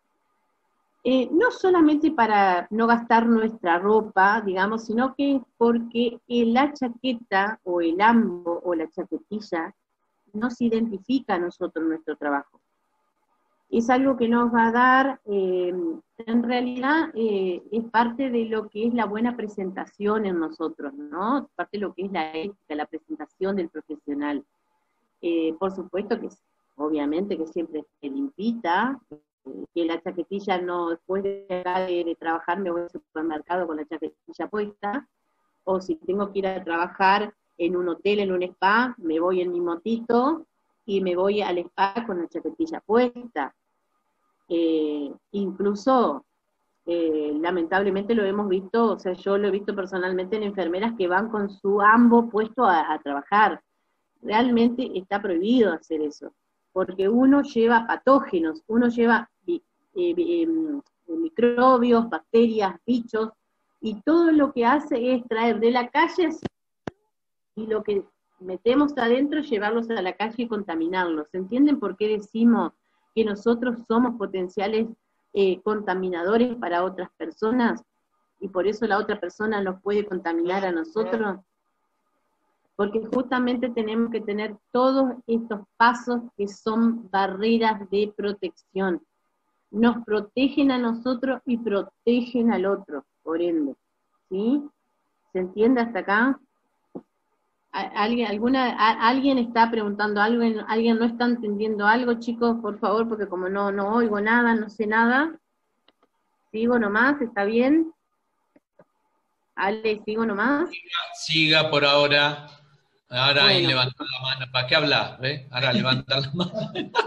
Eh, no solamente para no gastar nuestra ropa, digamos, sino que porque la chaqueta o el ambo o la chaquetilla nos identifica a nosotros nuestro trabajo. Es algo que nos va a dar, eh, en realidad, eh, es parte de lo que es la buena presentación en nosotros, ¿no? Parte de lo que es la ética, la presentación del profesional. Eh, por supuesto que, obviamente, que siempre esté limpita, eh, que la chaquetilla no, después de llegar de, de trabajar, me voy al supermercado con la chaquetilla puesta, o si tengo que ir a trabajar en un hotel, en un spa, me voy en mi motito, y me voy al spa con la chaquetilla puesta. Eh, incluso, eh, lamentablemente lo hemos visto, o sea, yo lo he visto personalmente en enfermeras que van con su ambo puesto a, a trabajar. Realmente está prohibido hacer eso, porque uno lleva patógenos, uno lleva eh, eh, microbios, bacterias, bichos, y todo lo que hace es traer de la calle, y lo que metemos adentro es llevarlos a la calle y contaminarlos. ¿Entienden por qué decimos que nosotros somos potenciales eh, contaminadores para otras personas? Y por eso la otra persona nos puede contaminar a nosotros. Porque justamente tenemos que tener todos estos pasos que son barreras de protección. Nos protegen a nosotros y protegen al otro, por ende. ¿Sí? ¿Se entiende hasta acá? ¿Alguien, alguna, a, ¿Alguien está preguntando algo? ¿Alguien no está entendiendo algo, chicos? Por favor, porque como no, no oigo nada, no sé nada. ¿Sigo nomás? ¿Está bien? Ale, ¿sigo nomás? Siga, siga por ahora. Ahora bueno. Ahí levantó la mano. ¿Para qué hablas? ¿Ve? Ahora levanta la mano.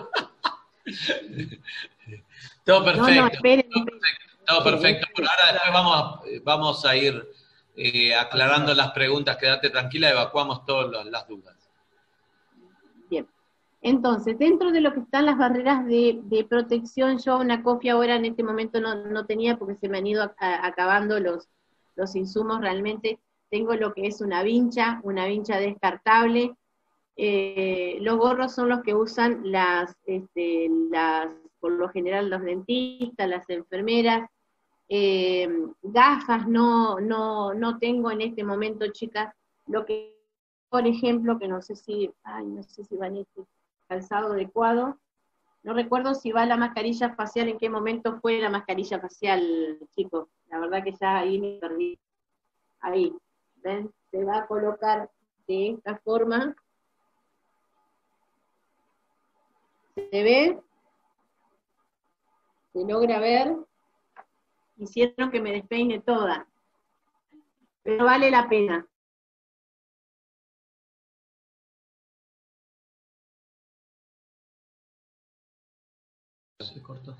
Todo perfecto. No, no, esperen, todo perfecto. Todo perfecto. Por ahora después vamos a, vamos a ir eh, aclarando las preguntas. Quédate tranquila, evacuamos todas las dudas. Bien. Entonces, dentro de lo que están las barreras de, de protección, yo una copia ahora en este momento no, no tenía porque se me han ido a, a, acabando los, los insumos realmente. Tengo lo que es una vincha, una vincha descartable. Eh, los gorros son los que usan las, este, las, por lo general los dentistas, las enfermeras. Eh, gafas no, no, no tengo en este momento, chicas. Lo que, por ejemplo, que no sé si, ay, no sé si van a este calzado adecuado. No recuerdo si va la mascarilla facial, en qué momento fue la mascarilla facial, chicos. La verdad que ya ahí me perdí. Ahí, ¿ven? Se va a colocar de esta forma. ¿Se ve? ¿Se logra ver? Hicieron que me despeine toda. Pero vale la pena. Se cortó.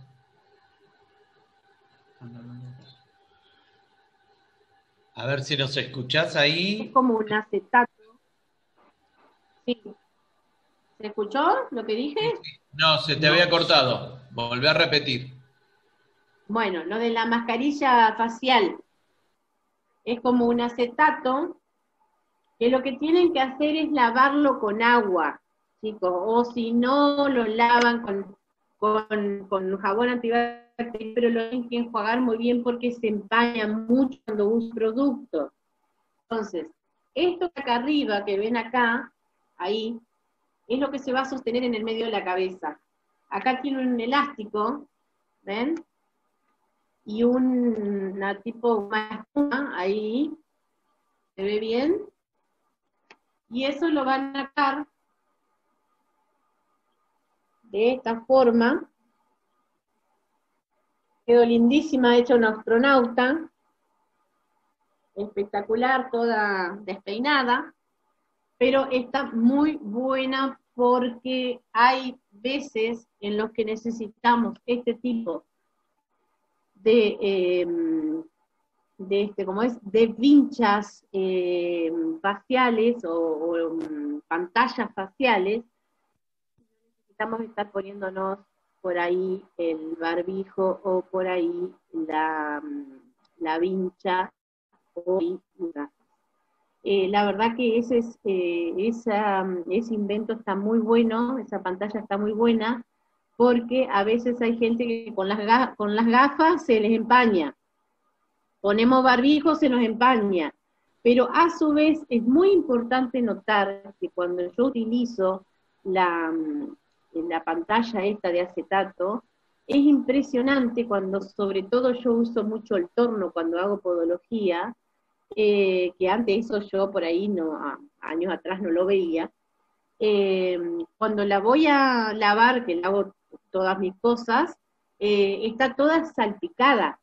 A ver si nos escuchás ahí. Es como un acetato. Sí. ¿Se escuchó lo que dije? No, se te no. había cortado. Volví a repetir. Bueno, lo de la mascarilla facial es como un acetato que lo que tienen que hacer es lavarlo con agua, chicos, o si no, lo lavan con, con, con jabón antibacterial, pero lo tienen que enjuagar muy bien porque se empaña mucho cuando usan productos. Entonces, esto que acá arriba, que ven acá, ahí, es lo que se va a sostener en el medio de la cabeza. Acá tiene un elástico, ¿ven? Y un, una tipo, una espuma, ahí, ¿se ve bien? Y eso lo van a sacar de esta forma. Quedó lindísima, hecha una astronauta. Espectacular, toda despeinada. Pero está muy buena porque hay veces en los que necesitamos este tipo de, eh, de este, ¿cómo es? De vinchas eh, faciales o, o um, pantallas faciales. Necesitamos estar poniéndonos por ahí el barbijo, o por ahí la, la vincha, o la Eh, la verdad que ese, es, eh, esa, ese invento está muy bueno, esa pantalla está muy buena, porque a veces hay gente que con las, ga con las gafas se les empaña, ponemos barbijo, se nos empaña, pero a su vez es muy importante notar que cuando yo utilizo la, la pantalla esta de acetato, es impresionante cuando, sobre todo yo uso mucho el torno cuando hago podología, Eh, que antes eso yo por ahí no, a, años atrás no lo veía, eh, cuando la voy a lavar, que lavo todas mis cosas, eh, está toda salpicada,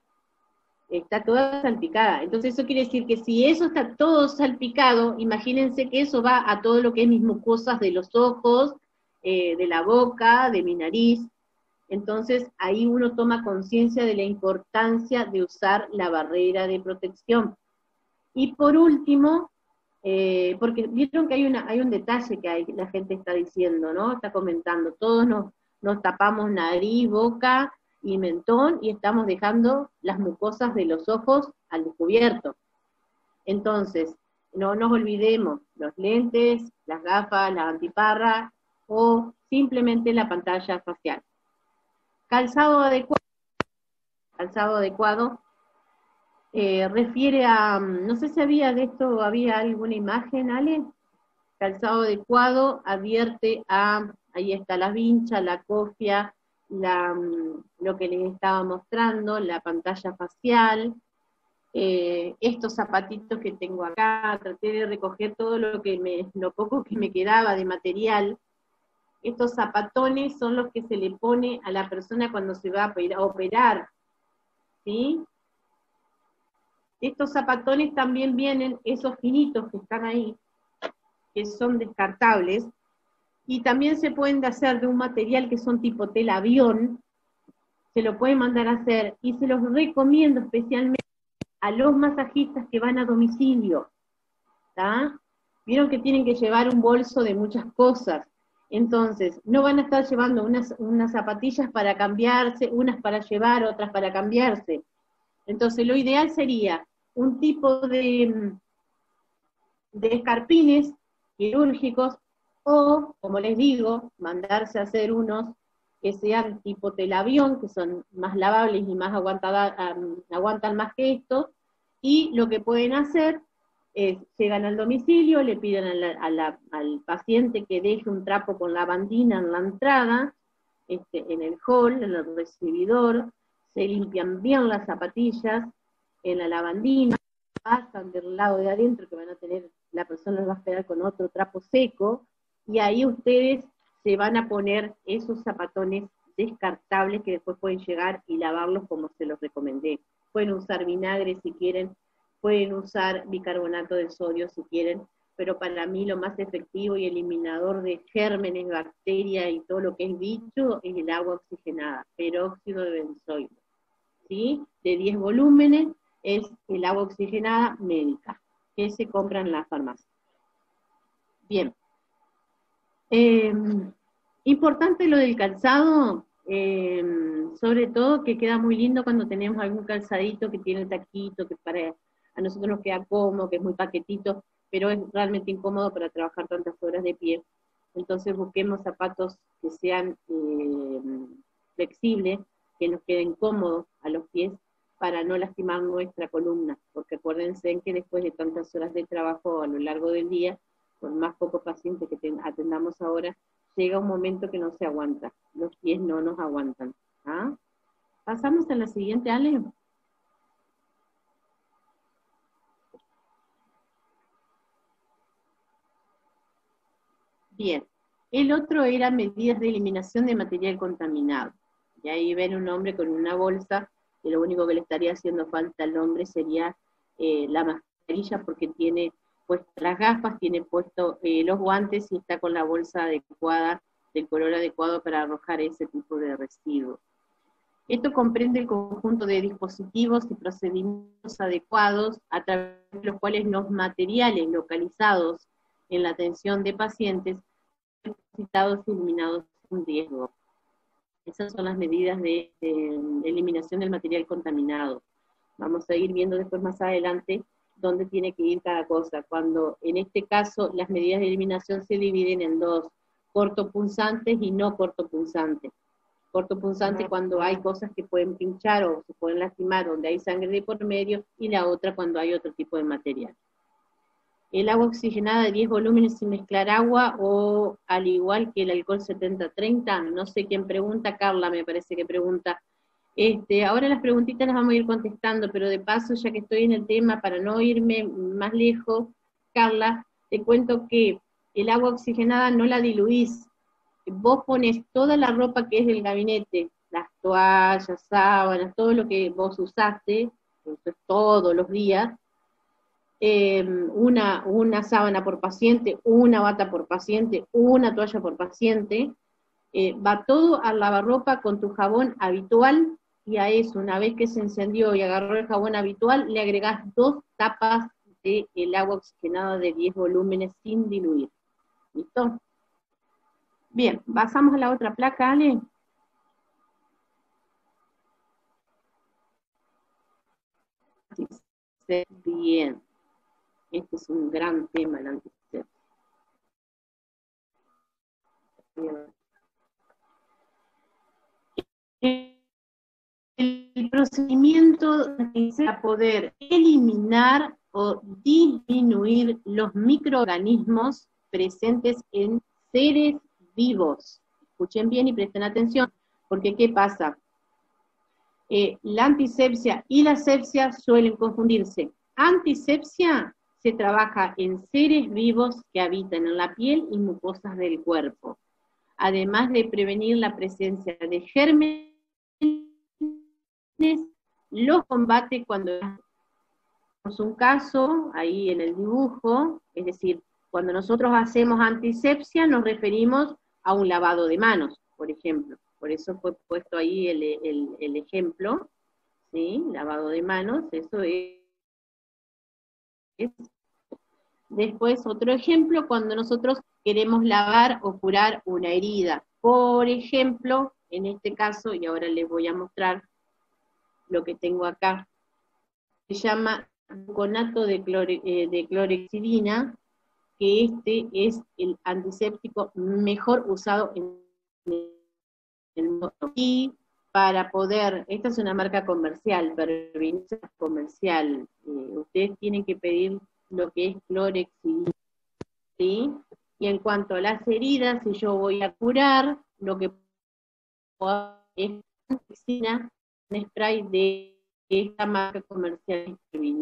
está toda salpicada, entonces eso quiere decir que si eso está todo salpicado, imagínense que eso va a todo lo que es mis mucosas de los ojos, eh, de la boca, de mi nariz, entonces ahí uno toma conciencia de la importancia de usar la barrera de protección. Y por último, eh, porque vieron que hay, una, hay un detalle que hay, la gente está diciendo, ¿no? Está comentando, todos nos, nos tapamos nariz, boca y mentón y estamos dejando las mucosas de los ojos al descubierto. Entonces, no nos olvidemos, los lentes, las gafas, la antiparra o simplemente la pantalla facial. Calzado adecuado, calzado adecuado, Eh, refiere a, no sé si había de esto, había alguna imagen, Ale, calzado adecuado, advierte a, ahí está la vincha, la cofia, la, lo que les estaba mostrando, la pantalla facial, eh, estos zapatitos que tengo acá, traté de recoger todo lo, que me, lo poco que me quedaba de material. Estos zapatones son los que se le pone a la persona cuando se va a operar, ¿sí? Estos zapatones también vienen, esos finitos que están ahí, que son descartables, y también se pueden hacer de un material que son tipo tela avión, se lo pueden mandar a hacer, y se los recomiendo especialmente a los masajistas que van a domicilio, ¿tá? Vieron que tienen que llevar un bolso de muchas cosas, entonces no van a estar llevando unas, unas zapatillas para cambiarse, unas para llevar, otras para cambiarse. Entonces lo ideal sería un tipo de, de escarpines quirúrgicos, o, como les digo, mandarse a hacer unos que sean tipo telavión, que son más lavables y más aguantada, um, aguantan más que estos, y lo que pueden hacer es, llegan al domicilio, le piden a la, a la, al paciente que deje un trapo con lavandina en la entrada, este, en el hall, en el recibidor, se limpian bien las zapatillas en la lavandina, pasan del lado de adentro que van a tener, la persona los va a esperar con otro trapo seco, y ahí ustedes se van a poner esos zapatones descartables que después pueden llegar y lavarlos como se los recomendé. Pueden usar vinagre si quieren, pueden usar bicarbonato de sodio si quieren, pero para mí lo más efectivo y eliminador de gérmenes, bacterias y todo lo que es bicho es el agua oxigenada, peróxido de benzoilo, ¿sí? De diez volúmenes es el agua oxigenada médica, que se compra en la farmacia. Bien. Eh, importante lo del calzado, eh, sobre todo que queda muy lindo cuando tenemos algún calzadito que tiene taquito, que para a nosotros nos queda cómodo, que es muy paquetito, pero es realmente incómodo para trabajar tantas horas de pie. Entonces busquemos zapatos que sean eh, flexibles, que nos queden cómodos a los pies, para no lastimar nuestra columna, porque acuérdense que después de tantas horas de trabajo a lo largo del día, por más pocos pacientes que atendamos ahora, llega un momento que no se aguanta, los pies no nos aguantan. ¿Ah? Pasamos a la siguiente, Ale. Bien, el otro era medidas de eliminación de material contaminado. Y ahí ven un hombre con una bolsa, que lo único que le estaría haciendo falta al hombre sería eh, la mascarilla, porque tiene puestas las gafas, tiene puesto eh, los guantes y está con la bolsa adecuada, del color adecuado para arrojar ese tipo de residuos. Esto comprende el conjunto de dispositivos y procedimientos adecuados a través de los cuales los materiales localizados en la atención de pacientes son depositados y eliminados sin riesgo. Esas son las medidas de, de, de eliminación del material contaminado. Vamos a ir viendo después más adelante dónde tiene que ir cada cosa. Cuando en este caso las medidas de eliminación se dividen en dos, cortopunzantes y no cortopunzantes. Cortopunzante cuando hay cosas que pueden pinchar o se pueden lastimar, donde hay sangre de por medio, y la otra cuando hay otro tipo de material. El agua oxigenada de diez volúmenes sin mezclar agua, o al igual que el alcohol setenta treinta, no sé quién pregunta, Carla me parece que pregunta. Este, ahora las preguntitas las vamos a ir contestando, pero de paso, ya que estoy en el tema, para no irme más lejos, Carla, te cuento que el agua oxigenada no la diluís. Vos pones toda la ropa que es del gabinete, las toallas, sábanas, todo lo que vos usaste, todos los días, eh, una, una sábana por paciente, una bata por paciente, una toalla por paciente, eh, va todo al lavarropa con tu jabón habitual, y a eso, una vez que se encendió y agarró el jabón habitual, le agregás dos tapas del agua oxigenada de diez volúmenes sin diluir. ¿Listo? Bien, pasamos a la otra placa, Ale. Bien, este es un gran tema, el antisepsia. El procedimiento para poder eliminar o disminuir los microorganismos presentes en seres vivos. Escuchen bien y presten atención, porque ¿qué pasa? Eh, la antisepsia y la asepsia suelen confundirse. Antisepsia se trabaja en seres vivos que habitan en la piel y mucosas del cuerpo, además de prevenir la presencia de gérmenes, los combate cuando tenemos un caso, ahí en el dibujo, es decir, cuando nosotros hacemos antisepsia nos referimos a un lavado de manos, por ejemplo. Por eso fue puesto ahí el, el, el ejemplo, ¿sí? Lavado de manos, eso es, es. Después otro ejemplo, cuando nosotros queremos lavar o curar una herida. Por ejemplo, en este caso, y ahora les voy a mostrar lo que tengo acá, se llama gluconato de, clore, eh, de clorhexidina, que este es el antiséptico mejor usado en el mundo. Y para poder, esta es una marca comercial, pero comercial, eh, ustedes tienen que pedir lo que es clorhexidina, ¿sí? Y en cuanto a las heridas, si yo voy a curar, lo que puedo es clorhexidina, un spray de esta marca comercial.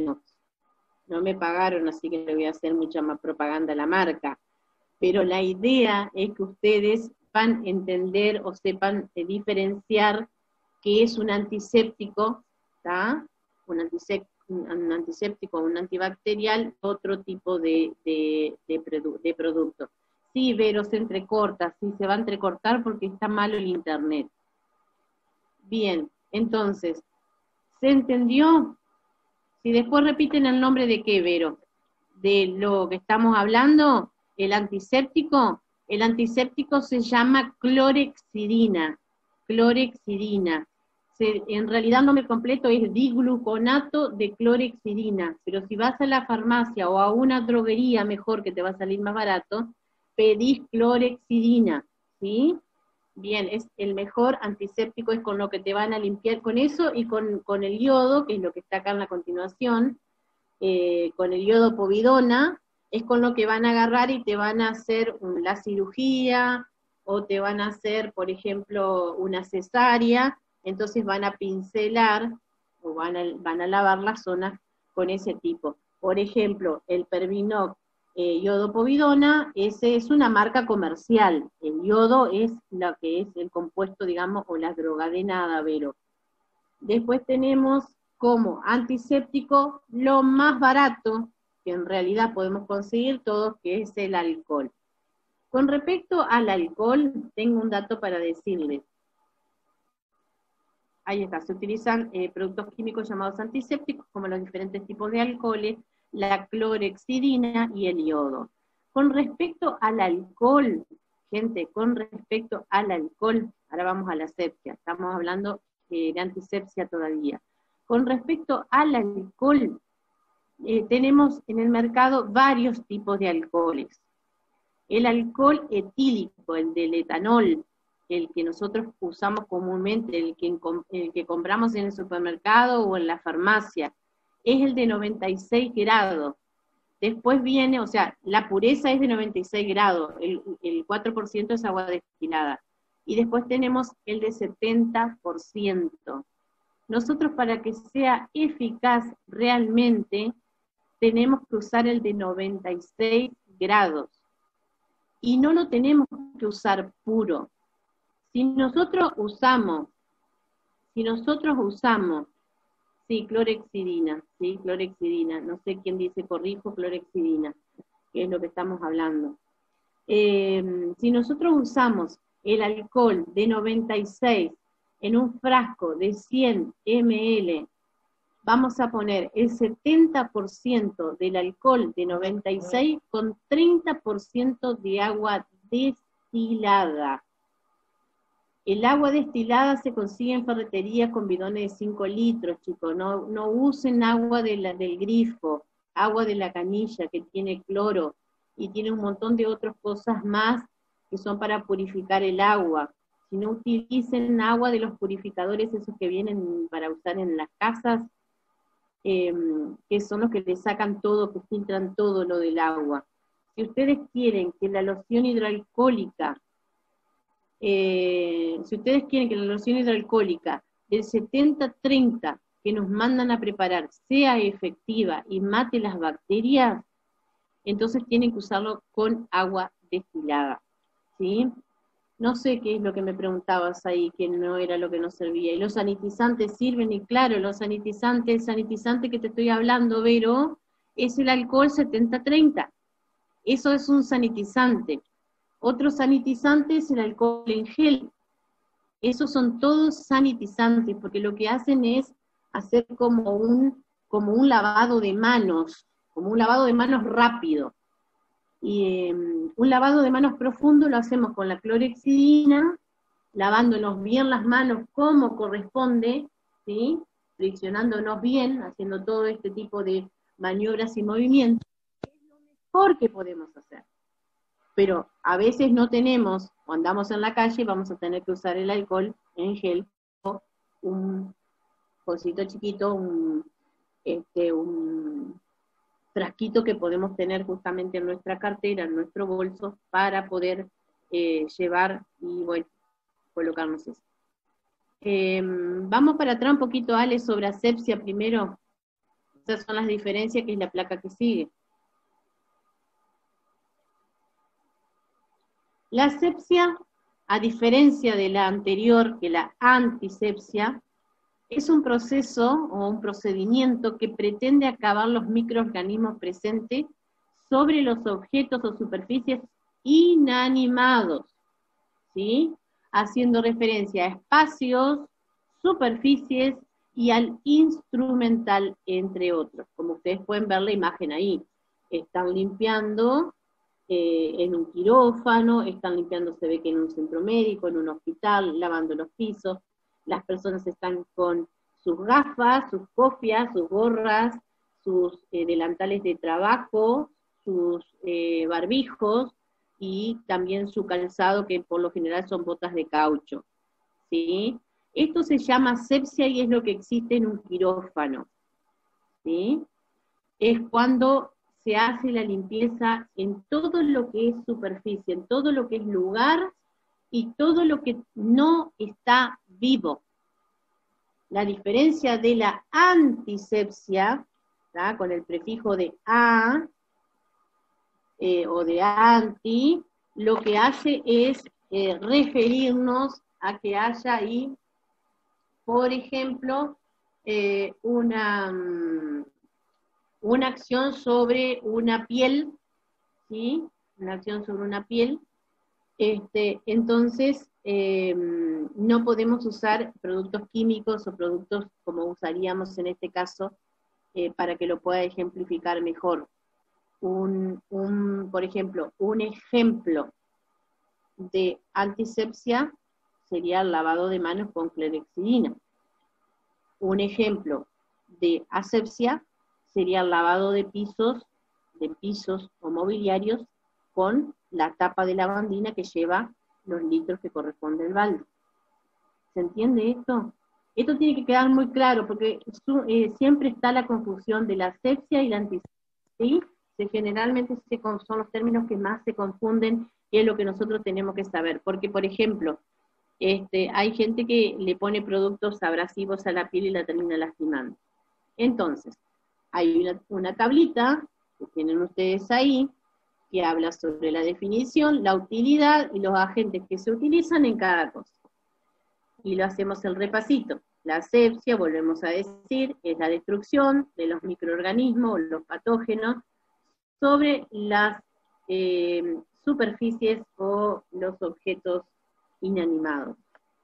No me pagaron, así que le voy a hacer mucha más propaganda a la marca. Pero la idea es que ustedes van a entender o sepan eh, diferenciar qué es un antiséptico, ¿tá? Un antiséptico, un antiséptico, un antibacterial, otro tipo de, de, de, produ de producto. Sí, pero se entrecorta, sí, se va a entrecortar porque está malo el internet. Bien, entonces, ¿se entendió? Si después repiten el nombre de qué, Vero, de lo que estamos hablando, el antiséptico, el antiséptico se llama clorhexidina, clorhexidina. Se, en realidad el nombre completo es digluconato de clorhexidina, pero si vas a la farmacia o a una droguería mejor que te va a salir más barato, pedís clorhexidina, ¿sí? Bien, es el mejor antiséptico, es con lo que te van a limpiar, con eso y con, con el yodo, que es lo que está acá en la continuación, eh, con el yodo povidona, es con lo que van a agarrar y te van a hacer un, la cirugía, o te van a hacer, por ejemplo, una cesárea, entonces van a pincelar, o van a, van a lavar la zona con ese tipo. Por ejemplo, el Pervinox, Eh, yodo povidona, ese es una marca comercial, el yodo es lo que es el compuesto, digamos, o la droga de nada, Vero. Después tenemos como antiséptico lo más barato, que en realidad podemos conseguir todos, que es el alcohol. Con respecto al alcohol, tengo un dato para decirles. Ahí está, se utilizan eh, productos químicos llamados antisépticos, como los diferentes tipos de alcoholes, la clorhexidina y el yodo. Con respecto al alcohol, gente, con respecto al alcohol, Ahora vamos a la asepsia, estamos hablando eh, de antisepsia todavía. Con respecto al alcohol, eh, tenemos en el mercado varios tipos de alcoholes. El alcohol etílico, el del etanol, el que nosotros usamos comúnmente, el que, el que compramos en el supermercado o en la farmacia, es el de noventa y seis grados. Después viene, o sea, la pureza es de noventa y seis grados, el, el cuatro por ciento es agua destilada. Y después tenemos el de setenta por ciento. Nosotros, para que sea eficaz realmente, tenemos que usar el de noventa y seis grados. Y no lo tenemos que usar puro. Si nosotros usamos, si nosotros usamos, sí, clorexidina, sí, clorexidina, no sé quién dice corrijo, clorexidina, que es lo que estamos hablando. Eh, si nosotros usamos el alcohol de noventa y seis en un frasco de cien mililitros, vamos a poner el setenta por ciento del alcohol de noventa y seis con treinta por ciento de agua destilada. El agua destilada se consigue en ferretería con bidones de cinco litros, chicos. No, no usen agua de la, del grifo, agua de la canilla que tiene cloro y tiene un montón de otras cosas más que son para purificar el agua. Si no, utilicen agua de los purificadores esos que vienen para usar en las casas, eh, que son los que le sacan todo, que filtran todo lo del agua. Si ustedes quieren que la loción hidroalcohólica Eh, si ustedes quieren que la loción hidroalcohólica del setenta treinta que nos mandan a preparar sea efectiva y mate las bacterias, entonces tienen que usarlo con agua destilada, ¿sí? No sé qué es lo que me preguntabas ahí, que no era lo que nos servía. Y los sanitizantes sirven, y claro, los sanitizantes, el sanitizante que te estoy hablando, Vero, es el alcohol setenta treinta. Eso es un sanitizante. Otro sanitizante es el alcohol en gel. Esos son todos sanitizantes, porque lo que hacen es hacer como un, como un lavado de manos, como un lavado de manos rápido. Y eh, un lavado de manos profundo lo hacemos con la clorexidina, lavándonos bien las manos como corresponde, ¿sí? Friccionándonos bien, haciendo todo este tipo de maniobras y movimientos. Es lo mejor que podemos hacer. Pero a veces no tenemos, o andamos en la calle, vamos a tener que usar el alcohol en gel, o un cosito chiquito, un, este, un frasquito que podemos tener justamente en nuestra cartera, en nuestro bolso, para poder eh, llevar y, bueno, colocarnos eso. Eh, vamos para atrás un poquito, Ale, sobre asepsia primero. Esas son las diferencias, que es la placa que sigue. La asepsia, a diferencia de la anterior, que la antisepsia, es un proceso o un procedimiento que pretende acabar los microorganismos presentes sobre los objetos o superficies inanimados, ¿sí? Haciendo referencia a espacios, superficies y al instrumental, entre otros. Como ustedes pueden ver la imagen ahí, están limpiando Eh, en un quirófano, están limpiando, se ve que en un centro médico, en un hospital, lavando los pisos, las personas están con sus gafas, sus cofias, sus gorras, sus eh, delantales de trabajo, sus eh, barbijos, y también su calzado, que por lo general son botas de caucho, ¿sí? Esto se llama asepsia y es lo que existe en un quirófano, ¿sí? Es cuando se hace la limpieza en todo lo que es superficie, en todo lo que es lugar, y todo lo que no está vivo. La diferencia de la antisepsia, ¿tá? Con el prefijo de a, eh, o de anti, lo que hace es eh, referirnos a que haya ahí, por ejemplo, eh, una... una acción sobre una piel, ¿sí? Una acción sobre una piel, este, entonces eh, no podemos usar productos químicos o productos como usaríamos en este caso, eh, para que lo pueda ejemplificar mejor. Un, un, por ejemplo, un ejemplo de antisepsia sería el lavado de manos con clorexidina. Un ejemplo de asepsia sería el lavado de pisos, de pisos o mobiliarios con la tapa de lavandina que lleva los litros que corresponde al balde. ¿Se entiende esto? Esto tiene que quedar muy claro, porque su, eh, siempre está la confusión de la asepsia y la antisepsia, ¿sí? Se, generalmente se, son los términos que más se confunden, y es lo que nosotros tenemos que saber, porque por ejemplo, este, hay gente que le pone productos abrasivos a la piel y la termina lastimando. Entonces, hay una, una tablita que tienen ustedes ahí, que habla sobre la definición, la utilidad y los agentes que se utilizan en cada cosa. Y lo hacemos el repasito. La asepsia, volvemos a decir, es la destrucción de los microorganismos, los patógenos, sobre las eh, superficies o los objetos inanimados.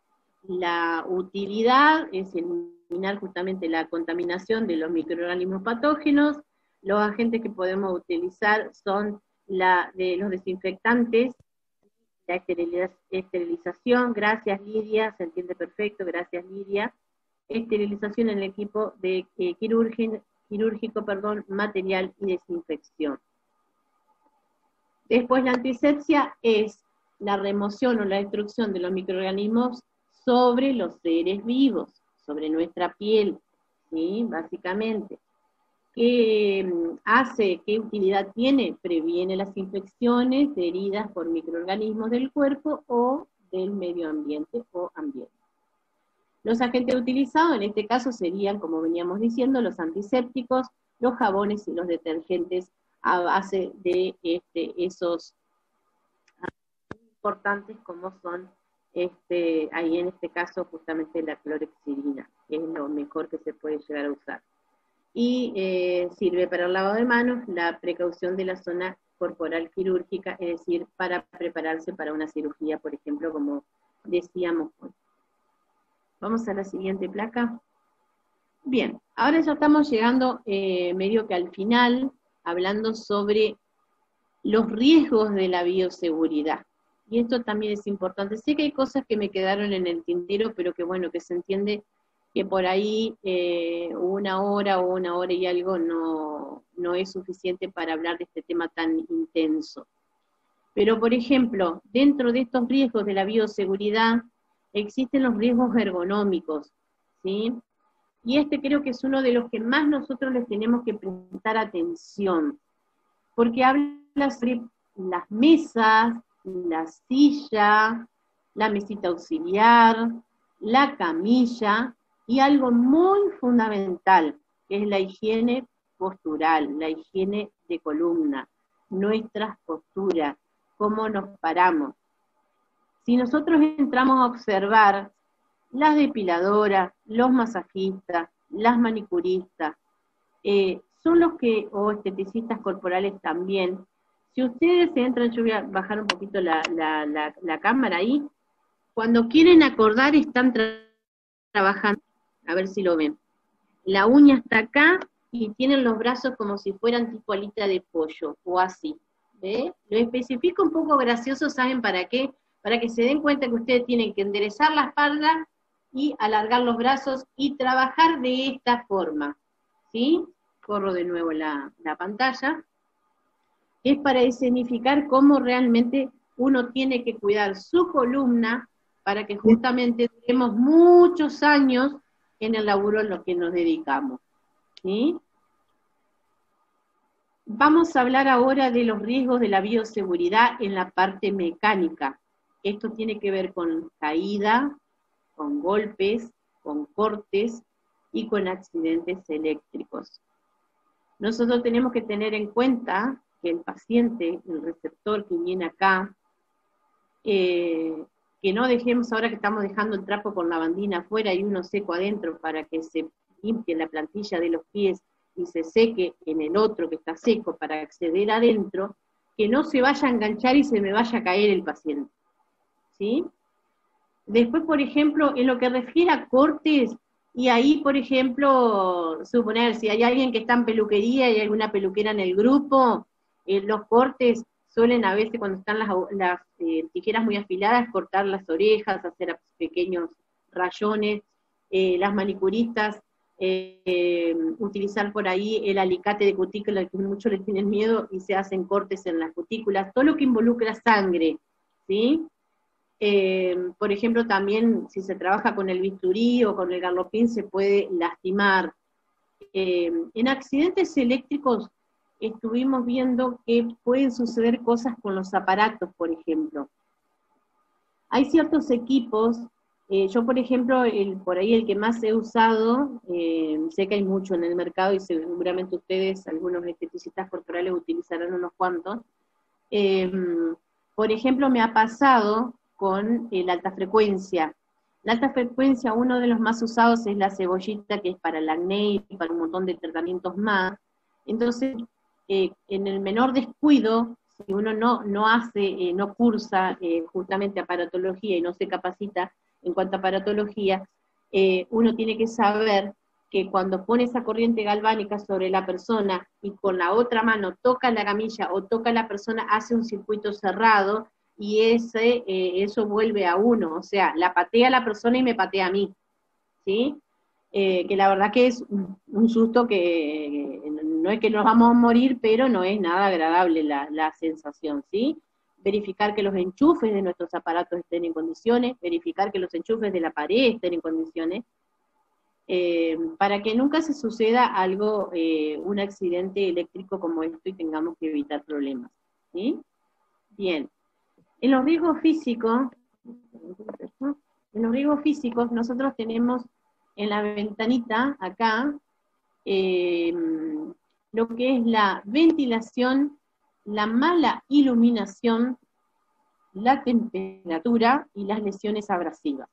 La utilidad es eliminar justamente la contaminación de los microorganismos patógenos. Los agentes que podemos utilizar son la de los desinfectantes, la esterilización, gracias Lidia, se entiende perfecto, gracias Lidia. Esterilización en el equipo de eh, quirúrgico, quirúrgico, perdón, material y desinfección. Después la antisepsia es la remoción o la destrucción de los microorganismos sobre los seres vivos, sobre nuestra piel, ¿sí? Básicamente. ¿Qué hace? ¿Qué utilidad tiene? Previene las infecciones de heridas por microorganismos del cuerpo o del medio ambiente o ambiente. Los agentes utilizados en este caso serían, como veníamos diciendo, los antisépticos, los jabones y los detergentes a base de este, esos importantes como son, este, ahí en este caso justamente la clorexidina, que es lo mejor que se puede llegar a usar. Y eh, sirve para el lavado de manos, la precaución de la zona corporal quirúrgica, es decir, para prepararse para una cirugía, por ejemplo, como decíamos hoy. Vamos a la siguiente placa. Bien, ahora ya estamos llegando eh, medio que al final, hablando sobre los riesgos de la bioseguridad. Y esto también es importante. Sé que hay cosas que me quedaron en el tintero, pero que bueno, que se entiende que por ahí eh, una hora o una hora y algo no, no es suficiente para hablar de este tema tan intenso. Pero por ejemplo, dentro de estos riesgos de la bioseguridad, existen los riesgos ergonómicos, ¿sí? Y este creo que es uno de los que más nosotros les tenemos que prestar atención, porque habla sobre las mesas, la silla, la mesita auxiliar, la camilla, y algo muy fundamental, que es la higiene postural, la higiene de columna, nuestras posturas, cómo nos paramos. Si nosotros entramos a observar las depiladoras, los masajistas, las manicuristas, eh, son los que, o esteticistas corporales también, si ustedes entran, yo voy a bajar un poquito la, la, la, la cámara ahí, cuando quieren acordar están tra trabajando, a ver si lo ven, la uña está acá y tienen los brazos como si fueran tipo alita de pollo, o así, ¿ve? Lo especifico un poco gracioso, ¿saben para qué? Para que se den cuenta que ustedes tienen que enderezar la espalda y alargar los brazos y trabajar de esta forma, ¿sí? Corro de nuevo la, la pantalla. Es para escenificar cómo realmente uno tiene que cuidar su columna para que justamente tenemos muchos años en el laburo en lo que nos dedicamos, ¿sí? Vamos a hablar ahora de los riesgos de la bioseguridad en la parte mecánica. Esto tiene que ver con caída, con golpes, con cortes y con accidentes eléctricos. Nosotros tenemos que tener en cuenta que el paciente, el receptor que viene acá, eh, que no dejemos ahora que estamos dejando el trapo con lavandina afuera y uno seco adentro para que se limpie la plantilla de los pies y se seque en el otro que está seco para acceder adentro, que no se vaya a enganchar y se me vaya a caer el paciente, ¿sí? Después, por ejemplo, en lo que refiere a cortes, y ahí, por ejemplo, suponer, si hay alguien que está en peluquería y hay alguna peluquera en el grupo, eh, los cortes suelen a veces cuando están las, las eh, tijeras muy afiladas cortar las orejas, hacer pequeños rayones, eh, las manicuristas eh, utilizar por ahí el alicate de cutícula, que muchos les tienen miedo y se hacen cortes en las cutículas, todo lo que involucra sangre, ¿sí? Eh, por ejemplo, también si se trabaja con el bisturí o con el garlopín se puede lastimar. Eh, en accidentes eléctricos estuvimos viendo que pueden suceder cosas con los aparatos, por ejemplo. Hay ciertos equipos, eh, yo por ejemplo, el, por ahí el que más he usado, eh, sé que hay mucho en el mercado y seguramente ustedes, algunos esteticistas corporales utilizarán unos cuantos. Eh, por ejemplo, me ha pasado con eh, la alta frecuencia. La alta frecuencia, uno de los más usados es la cebollita, que es para el acné y para un montón de tratamientos más. Entonces, eh, en el menor descuido, si uno no, no hace, eh, no cursa eh, justamente aparatología y no se capacita en cuanto a aparatología, eh, uno tiene que saber que cuando pone esa corriente galvánica sobre la persona y con la otra mano toca la camilla o toca a la persona, hace un circuito cerrado, y ese, eh, eso vuelve a uno, o sea, la patea a la persona y me patea a mí, ¿sí? Eh, que la verdad que es un, un susto que no es que nos vamos a morir, pero no es nada agradable la, la sensación, ¿sí? Verificar que los enchufes de nuestros aparatos estén en condiciones, verificar que los enchufes de la pared estén en condiciones, eh, para que nunca se suceda algo, eh, un accidente eléctrico como esto y tengamos que evitar problemas, ¿sí? Bien. En los riesgos físicos, en los riesgos físicos nosotros tenemos en la ventanita acá eh, lo que es la ventilación, la mala iluminación, la temperatura y las lesiones abrasivas.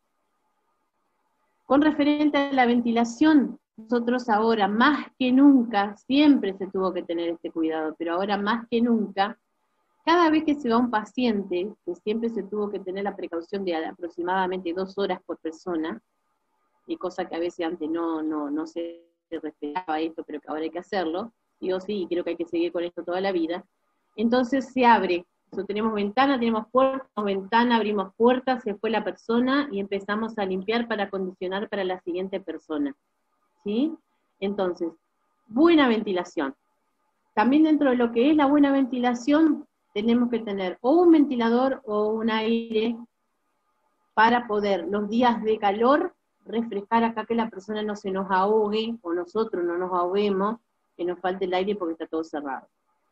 Con referente a la ventilación, nosotros ahora más que nunca, siempre se tuvo que tener este cuidado, pero ahora más que nunca, cada vez que se va un paciente, que siempre se tuvo que tener la precaución de aproximadamente dos horas por persona, y cosa que a veces antes no, no, no se respetaba esto, pero que ahora hay que hacerlo, y yo sí, y creo que hay que seguir con esto toda la vida, entonces se abre, so, tenemos ventana, tenemos puerta, ventana, abrimos puertas, se fue la persona, y empezamos a limpiar para acondicionar para la siguiente persona, ¿sí? Entonces, buena ventilación. También dentro de lo que es la buena ventilación, tenemos que tener o un ventilador o un aire para poder los días de calor refrescar acá, que la persona no se nos ahogue, o nosotros no nos ahoguemos, que nos falte el aire porque está todo cerrado.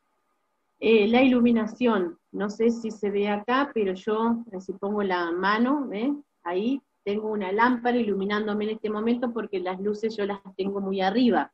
Eh, la iluminación, no sé si se ve acá, pero yo, si pongo la mano, ¿eh? Ahí tengo una lámpara iluminándome en este momento porque las luces yo las tengo muy arriba.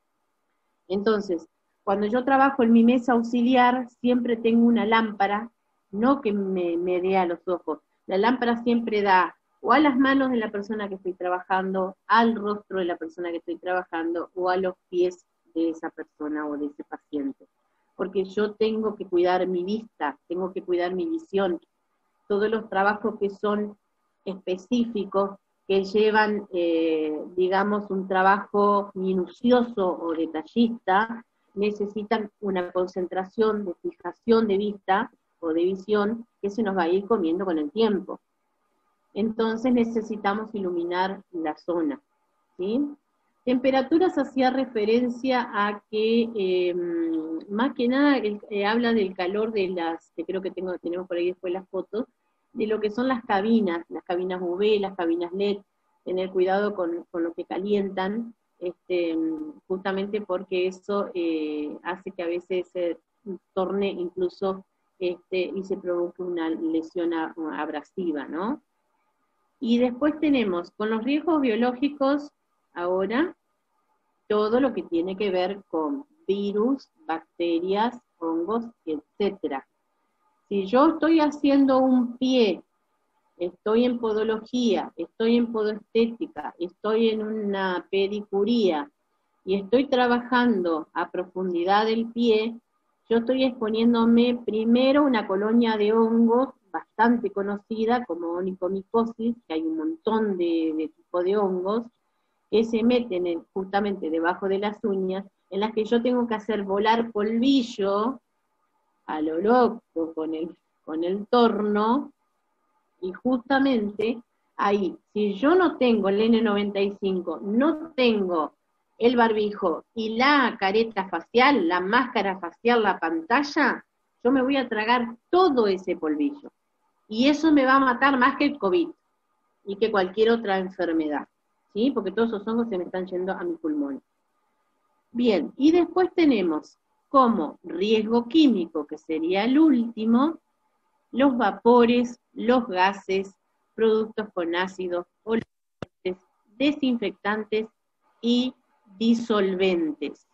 Entonces, cuando yo trabajo en mi mesa auxiliar, siempre tengo una lámpara, no que me, me dé a los ojos. La lámpara siempre da o a las manos de la persona que estoy trabajando, al rostro de la persona que estoy trabajando, o a los pies de esa persona o de ese paciente. Porque yo tengo que cuidar mi vista, tengo que cuidar mi visión. Todos los trabajos que son específicos, que llevan, eh, digamos, un trabajo minucioso o detallista, necesitan una concentración de fijación de vista o de visión que se nos va a ir comiendo con el tiempo. Entonces necesitamos iluminar la zona, ¿sí? Temperaturas hacía referencia a que, eh, más que nada, el, eh, habla del calor de las, que creo que tengo, tenemos por ahí después las fotos, de lo que son las cabinas, las cabinas U V, las cabinas L E D, tener cuidado con, con lo que calientan, este, justamente porque eso eh, hace que a veces se torne incluso este, y se provoque una lesión abrasiva, ¿no? Y después tenemos, con los riesgos biológicos, ahora, todo lo que tiene que ver con virus, bacterias, hongos, etcétera. Si yo estoy haciendo un pie, estoy en podología, estoy en podoestética, estoy en una pedicuría, y estoy trabajando a profundidad del pie, yo estoy exponiéndome primero a una colonia de hongos bastante conocida como onicomicosis, que hay un montón de, de tipos de hongos, que se meten en, justamente debajo de las uñas, en las que yo tengo que hacer volar polvillo a lo loco con el, con el torno, y justamente ahí, si yo no tengo el ene noventa y cinco, no tengo el barbijo y la careta facial, la máscara facial, la pantalla, yo me voy a tragar todo ese polvillo. Y eso me va a matar más que el COVID y que cualquier otra enfermedad, ¿sí? Porque todos esos hongos se me están yendo a mi pulmón. Bien, y después tenemos como riesgo químico, que sería el último, los vapores, los gases, productos con ácidos, olores, desinfectantes y disolventes.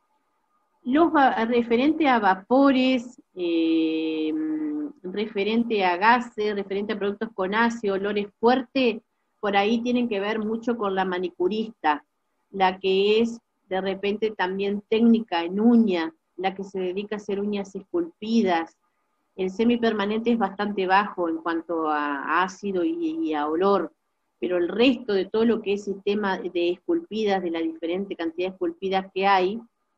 Los referente a vapores, eh, referente a gases, referente a productos con ácido, olores fuertes, por ahí tienen que ver mucho con la manicurista, la que es de repente también técnica en uña, la que se dedica a hacer uñas esculpidas. El semipermanente es bastante bajo en cuanto a ácido y, y a olor, pero el resto de todo lo que es sistema de esculpidas, de la diferente cantidad de esculpidas que hay,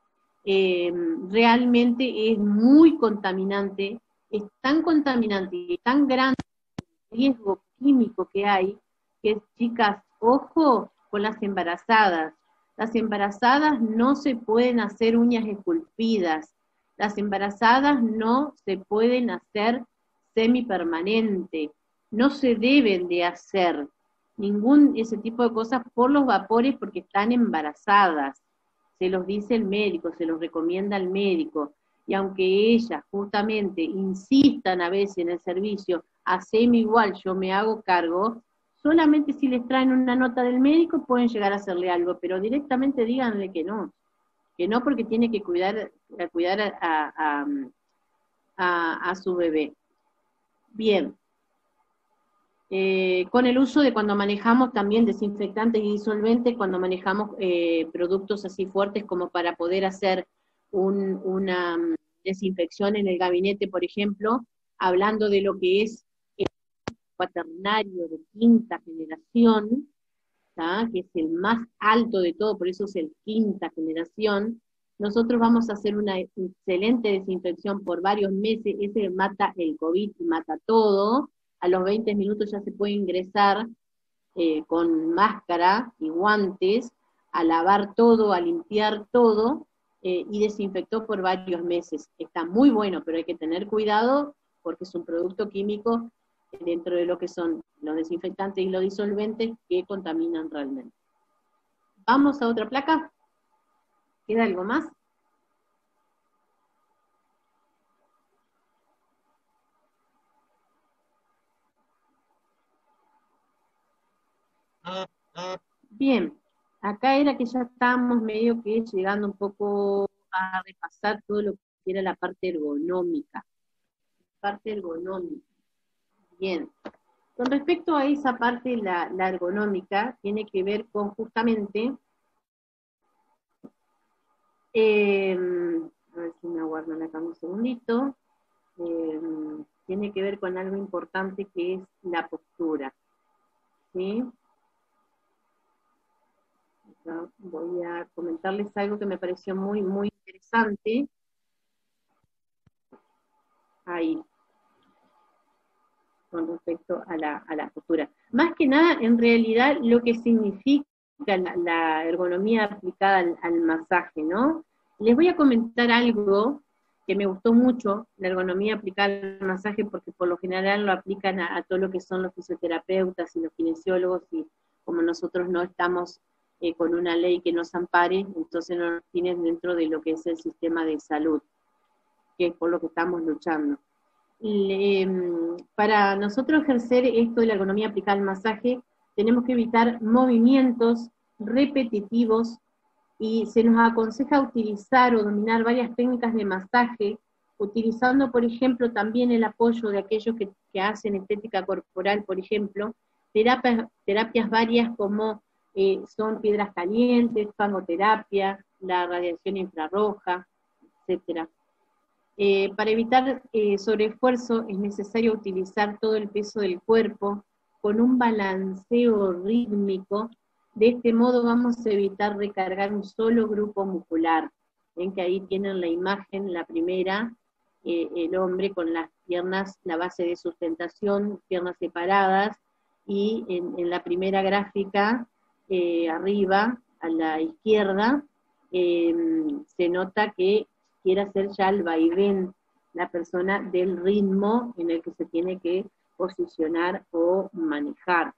eh, realmente es muy contaminante, es tan contaminante y tan grande el riesgo químico que hay, que chicas, ojo con las embarazadas. Las embarazadas no se pueden hacer uñas esculpidas, las embarazadas no se pueden hacer semipermanente, no se deben de hacer ningún ese tipo de cosas por los vapores porque están embarazadas. Se los dice el médico, se los recomienda el médico, y aunque ellas justamente insistan a veces en el servicio, haceme igual, yo me hago cargo, solamente si les traen una nota del médico pueden llegar a hacerle algo, pero directamente díganle que no, que no porque tiene que cuidar, a, cuidar a, a, a, a su bebé. Bien. Eh, con el uso de cuando manejamos también desinfectantes y disolventes, cuando manejamos eh, productos así fuertes como para poder hacer un, una desinfección en el gabinete, por ejemplo, hablando de lo que es el cuaternario de quinta generación, ¿tá? Que es el más alto de todo, por eso es el quinta generación, nosotros vamos a hacer una excelente desinfección por varios meses, ese mata el COVID y mata todo. A los veinte minutos ya se puede ingresar eh, con máscara y guantes, a lavar todo, a limpiar todo, eh, y desinfectó por varios meses. Está muy bueno, pero hay que tener cuidado porque es un producto químico dentro de lo que son los desinfectantes y los disolventes que contaminan realmente. Vamos a otra placa. ¿Queda algo más? Bien, acá era que ya estábamos medio que llegando un poco a repasar todo lo que era la parte ergonómica. Parte ergonómica. Bien. Con respecto a esa parte, la, la ergonómica, tiene que ver con justamente, eh, a ver si me aguardan acá un segundito, eh, tiene que ver con algo importante que es la postura, ¿sí? Acá voy a comentarles algo que me pareció muy, muy interesante. Ahí. Con respecto a la, a la postura. Más que nada, en realidad, lo que significa la, la ergonomía aplicada al, al masaje, ¿no? Les voy a comentar algo que me gustó mucho, la ergonomía aplicada al masaje, porque por lo general lo aplican a, a todo lo que son los fisioterapeutas y los kinesiólogos, y como nosotros no estamos eh, con una ley que nos ampare, entonces no nos tienen dentro de lo que es el sistema de salud, que es por lo que estamos luchando. Le, para nosotros ejercer esto de la ergonomía aplicada al masaje, tenemos que evitar movimientos repetitivos y se nos aconseja utilizar o dominar varias técnicas de masaje, utilizando, por ejemplo, también el apoyo de aquellos que, que hacen estética corporal, por ejemplo, terapias, terapias varias como eh, son piedras calientes, fangoterapia, la radiación infrarroja, etcétera. Eh, para evitar eh, sobreesfuerzo es necesario utilizar todo el peso del cuerpo con un balanceo rítmico. De este modo vamos a evitar recargar un solo grupo muscular. Ven que ahí tienen la imagen, la primera, eh, el hombre con las piernas, la base de sustentación, piernas separadas, y en, en la primera gráfica, eh, arriba, a la izquierda, eh, se nota que quiere hacer ya el vaivén la persona del ritmo en el que se tiene que posicionar o manejar.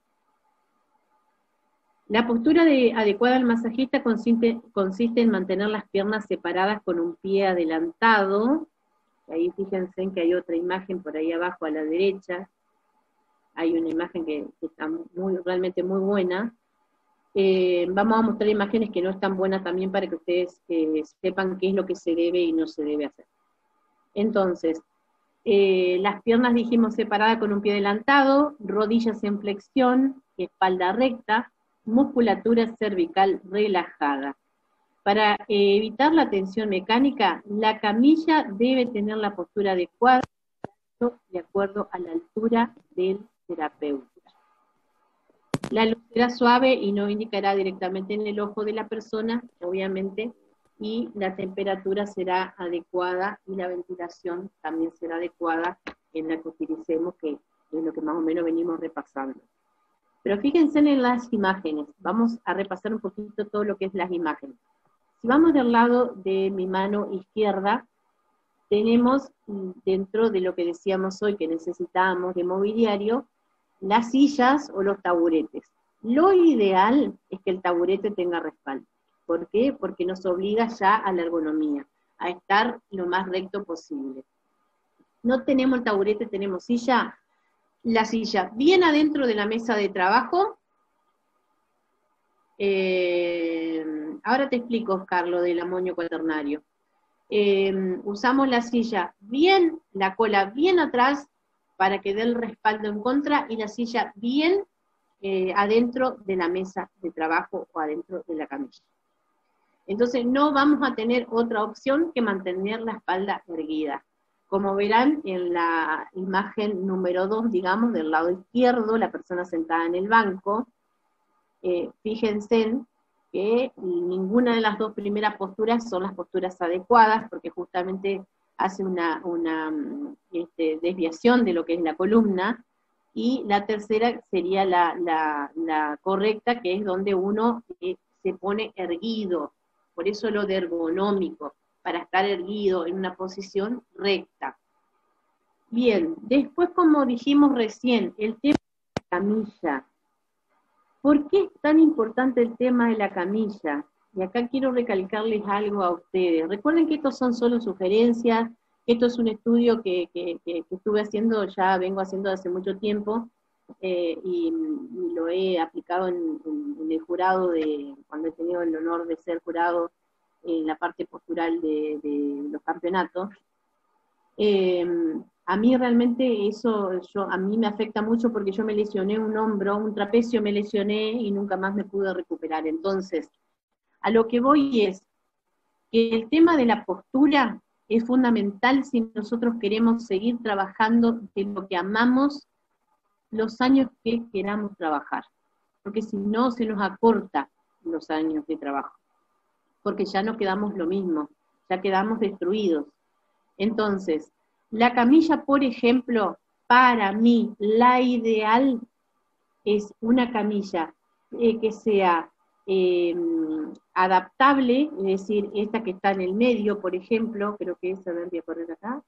La postura de, adecuada al masajista consiste, consiste en mantener las piernas separadas con un pie adelantado. Ahí fíjense en que hay otra imagen por ahí abajo a la derecha. Hay una imagen que, que está muy, realmente muy buena. Eh, vamos a mostrar imágenes que no están buenas también para que ustedes eh, sepan qué es lo que se debe y no se debe hacer. Entonces, eh, las piernas dijimos separadas con un pie adelantado, rodillas en flexión, espalda recta, musculatura cervical relajada. Para eh, evitar la tensión mecánica, la camilla debe tener la postura adecuada de acuerdo a la altura del terapeuta. La luz será suave y no indicará directamente en el ojo de la persona, obviamente, y la temperatura será adecuada y la ventilación también será adecuada en la que utilicemos, que es lo que más o menos venimos repasando. Pero fíjense en las imágenes, vamos a repasar un poquito todo lo que es las imágenes. Si vamos del lado de mi mano izquierda, tenemos dentro de lo que decíamos hoy que necesitábamos de mobiliario, las sillas o los taburetes. Lo ideal es que el taburete tenga respaldo. ¿Por qué? Porque nos obliga ya a la ergonomía, a estar lo más recto posible. No tenemos el taburete, tenemos silla, la silla bien adentro de la mesa de trabajo. Eh, ahora te explico, Oscar, lo del amonio cuaternario. Eh, usamos la silla bien, la cola bien atrás, para que dé el respaldo en contra, y la silla bien eh, adentro de la mesa de trabajo o adentro de la camilla. Entonces no vamos a tener otra opción que mantener la espalda erguida. Como verán en la imagen número dos, digamos, del lado izquierdo, la persona sentada en el banco, eh, fíjense que ninguna de las dos primeras posturas son las posturas adecuadas, porque justamente hace una, una este, desviación de lo que es la columna, y la tercera sería la, la, la correcta, que es donde uno eh, se pone erguido, por eso lo de ergonómico, para estar erguido en una posición recta. Bien, después, como dijimos recién, el tema de la camilla. ¿Por qué es tan importante el tema de la camilla? Y acá quiero recalcarles algo a ustedes. Recuerden que estos son solo sugerencias, que esto es un estudio que, que, que, que estuve haciendo, ya vengo haciendo hace mucho tiempo, eh, y, y lo he aplicado en, en, en el jurado, de cuando he tenido el honor de ser jurado en la parte postural de, de los campeonatos. Eh, a mí realmente eso, yo, a mí me afecta mucho porque yo me lesioné un hombro, un trapecio me lesioné y nunca más me pude recuperar. Entonces, a lo que voy es que el tema de la postura es fundamental si nosotros queremos seguir trabajando de lo que amamos los años que queramos trabajar, porque si no se nos acorta los años de trabajo, porque ya no quedamos lo mismo, ya quedamos destruidos. Entonces, la camilla, por ejemplo, para mí, la ideal es una camilla eh, que sea eh, adaptable, es decir, esta que está en el medio, por ejemplo, creo que es, a ver, voy a correr acá,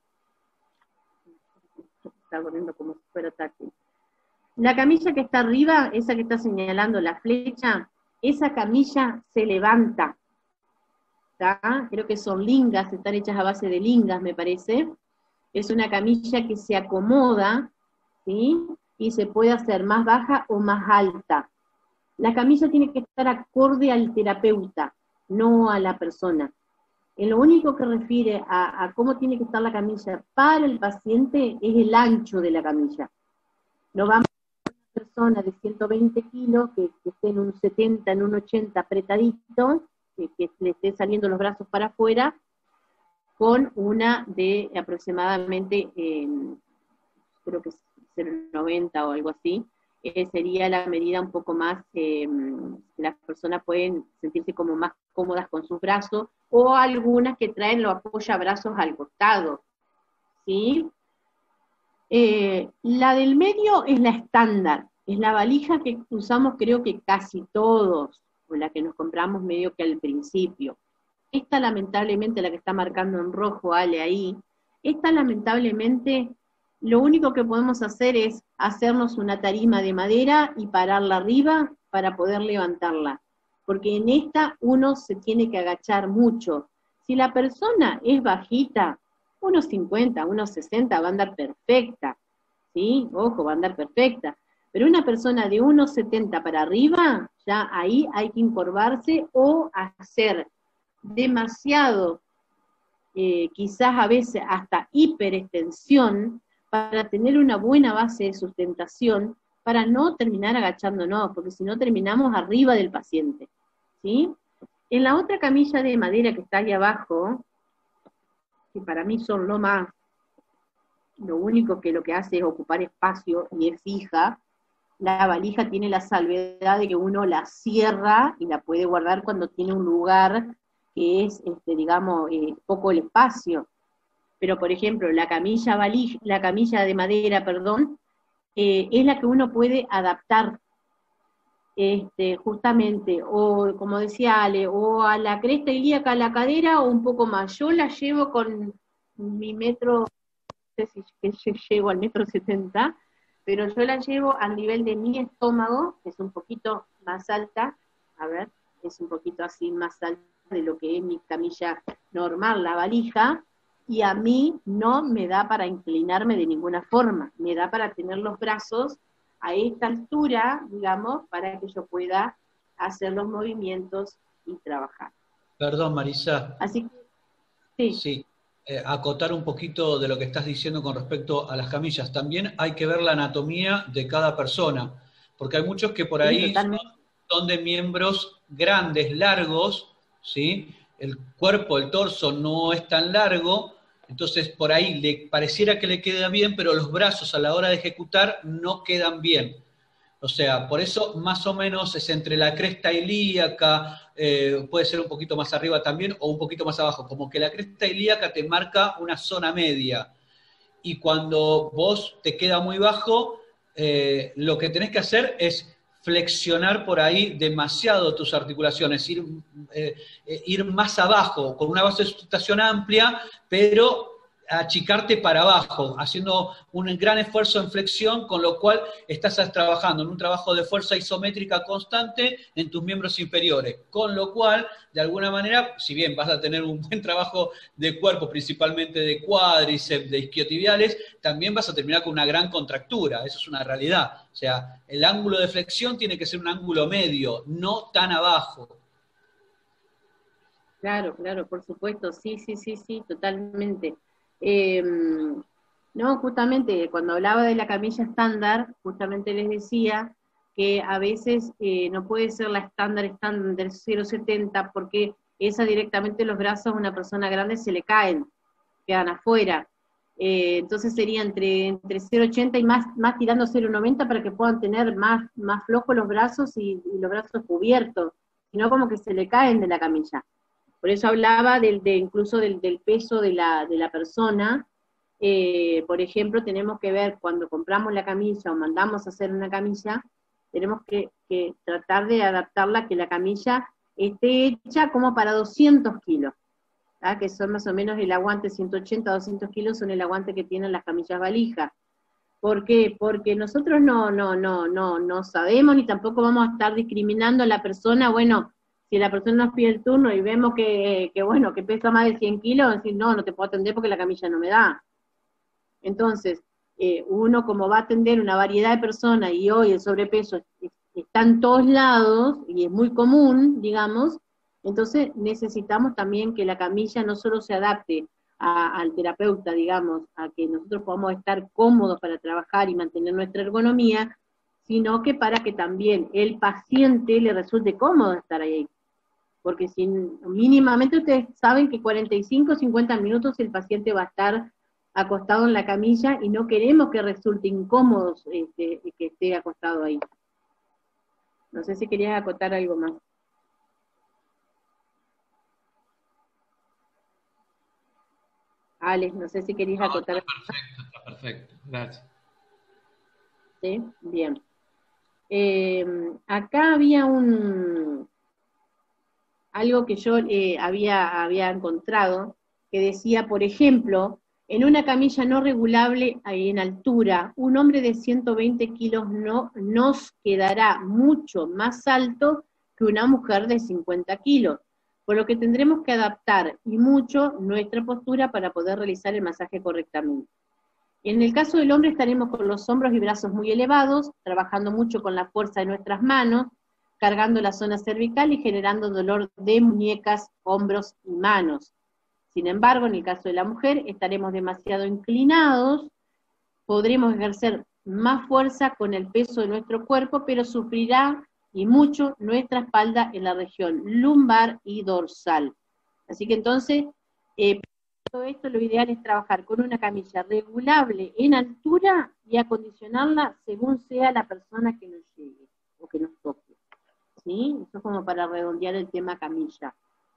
está corriendo como si fuera táctil. La camilla que está arriba, esa que está señalando la flecha, esa camilla se levanta, ¿tá? Creo que son lingas, están hechas a base de lingas, me parece. Es una camilla que se acomoda, ¿sí? Y se puede hacer más baja o más alta. La camilla tiene que estar acorde al terapeuta, no a la persona. En lo único que refiere a, a cómo tiene que estar la camilla para el paciente es el ancho de la camilla. No vamos a una persona de ciento veinte kilos que, que esté en un setenta, en un ochenta apretadito, que, que le esté saliendo los brazos para afuera, con una de aproximadamente, eh, creo que es cero noventa o algo así, eh, sería la medida un poco más, eh, las personas pueden sentirse como más cómodas con sus brazos, o algunas que traen los apoyabrazos al costado, ¿sí? Eh, la del medio es la estándar, es la valija que usamos creo que casi todos, o la que nos compramos medio que al principio. Esta lamentablemente, la que está marcando en rojo Ale ahí, esta lamentablemente lo único que podemos hacer es hacernos una tarima de madera y pararla arriba para poder levantarla, porque en esta uno se tiene que agachar mucho. Si la persona es bajita, unos cincuenta, unos sesenta va a andar perfecta, ¿sí? Ojo, va a andar perfecta. Pero una persona de unos setenta para arriba, ya ahí hay que encorvarse o hacer demasiado, eh, quizás a veces hasta hiperextensión, para tener una buena base de sustentación, para no terminar agachándonos, porque si no terminamos arriba del paciente, ¿sí? En la otra camilla de madera que está ahí abajo, que para mí son lo más, lo único que lo que hace es ocupar espacio y es fija, la valija tiene la salvedad de que uno la cierra y la puede guardar cuando tiene un lugar que es, este, digamos, eh, poco el espacio. Pero, por ejemplo, la camilla, valija, la camilla de madera, perdón, eh, es la que uno puede adaptar, este, justamente, o como decía Ale, o a la cresta ilíaca, a la cadera, o un poco más. Yo la llevo con mi metro, no sé si llego al metro setenta, pero yo la llevo al nivel de mi estómago, que es un poquito más alta, a ver, es un poquito así más alta de lo que es mi camilla normal, la valija, y a mí no me da para inclinarme de ninguna forma, me da para tener los brazos a esta altura, digamos, para que yo pueda hacer los movimientos y trabajar. Perdón, Marisa. Así que, sí. Sí, eh, acotar un poquito de lo que estás diciendo con respecto a las camillas. También hay que ver la anatomía de cada persona, porque hay muchos que por Sí, ahí son, totalmente. son de miembros grandes, largos, ¿sí? El cuerpo, el torso no es tan largo, entonces por ahí le pareciera que le queda bien, pero los brazos a la hora de ejecutar no quedan bien. O sea, por eso más o menos es entre la cresta ilíaca, eh, puede ser un poquito más arriba también o un poquito más abajo, como que la cresta ilíaca te marca una zona media. Y cuando vos te queda muy bajo, eh, lo que tenés que hacer es flexionar por ahí demasiado tus articulaciones, ir, eh, eh, ir más abajo, con una base de sustentación amplia, pero achicarte para abajo, haciendo un gran esfuerzo en flexión, con lo cual estás trabajando en un trabajo de fuerza isométrica constante en tus miembros inferiores, con lo cual, de alguna manera, si bien vas a tener un buen trabajo de cuerpo, principalmente de cuádriceps, de isquiotibiales, también vas a terminar con una gran contractura, eso es una realidad. O sea, el ángulo de flexión tiene que ser un ángulo medio, no tan abajo. Claro, claro, por supuesto, sí, sí, sí, sí, totalmente. Eh, no, justamente cuando hablaba de la camilla estándar, justamente les decía que a veces eh, no puede ser la estándar estándar del cero setenta porque esa directamente los brazos a una persona grande se le caen, quedan afuera. Eh, entonces sería entre, entre cero ochenta y más, más tirando cero noventa para que puedan tener más, más flojos los brazos y, y los brazos cubiertos, sino como que se le caen de la camilla. Por eso hablaba del, de, incluso del, del peso de la, de la persona. Eh, por ejemplo, tenemos que ver cuando compramos la camilla o mandamos a hacer una camilla, tenemos que, que tratar de adaptarla, que la camilla esté hecha como para doscientos kilos, ¿tá? Que son más o menos el aguante, ciento ochenta, doscientos kilos son el aguante que tienen las camillas valijas. ¿Por qué? Porque nosotros no, no, no, no, no sabemos ni tampoco vamos a estar discriminando a la persona. Bueno, si la persona nos pide el turno y vemos que, que bueno, que pesa más de cien kilos, decir, no, no te puedo atender porque la camilla no me da. Entonces, eh, uno como va a atender una variedad de personas y hoy el sobrepeso está en todos lados y es muy común, digamos, entonces necesitamos también que la camilla no solo se adapte a, al terapeuta, digamos, a que nosotros podamos estar cómodos para trabajar y mantener nuestra ergonomía, sino que para que también el paciente le resulte cómodo estar ahí. Porque si mínimamente ustedes saben que cuarenta y cinco, cincuenta minutos el paciente va a estar acostado en la camilla y no queremos que resulte incómodo este, que esté acostado ahí. No sé si querías acotar algo más. Alex, no sé si querías No, acotar. está perfecto, está perfecto. Gracias. Sí, bien. Eh, acá había un algo que yo eh, había, había encontrado, que decía, por ejemplo, en una camilla no regulable en altura, un hombre de ciento veinte kilos no, nos quedará mucho más alto que una mujer de cincuenta kilos, por lo que tendremos que adaptar y mucho nuestra postura para poder realizar el masaje correctamente. En el caso del hombre estaremos con los hombros y brazos muy elevados, trabajando mucho con la fuerza de nuestras manos, cargando la zona cervical y generando dolor de muñecas, hombros y manos. Sin embargo, en el caso de la mujer, estaremos demasiado inclinados, podremos ejercer más fuerza con el peso de nuestro cuerpo, pero sufrirá y mucho nuestra espalda en la región lumbar y dorsal. Así que entonces, eh, todo esto lo ideal es trabajar con una camilla regulable en altura y acondicionarla según sea la persona que nos llegue o que nos toque. ¿Sí? Eso es como para redondear el tema camilla.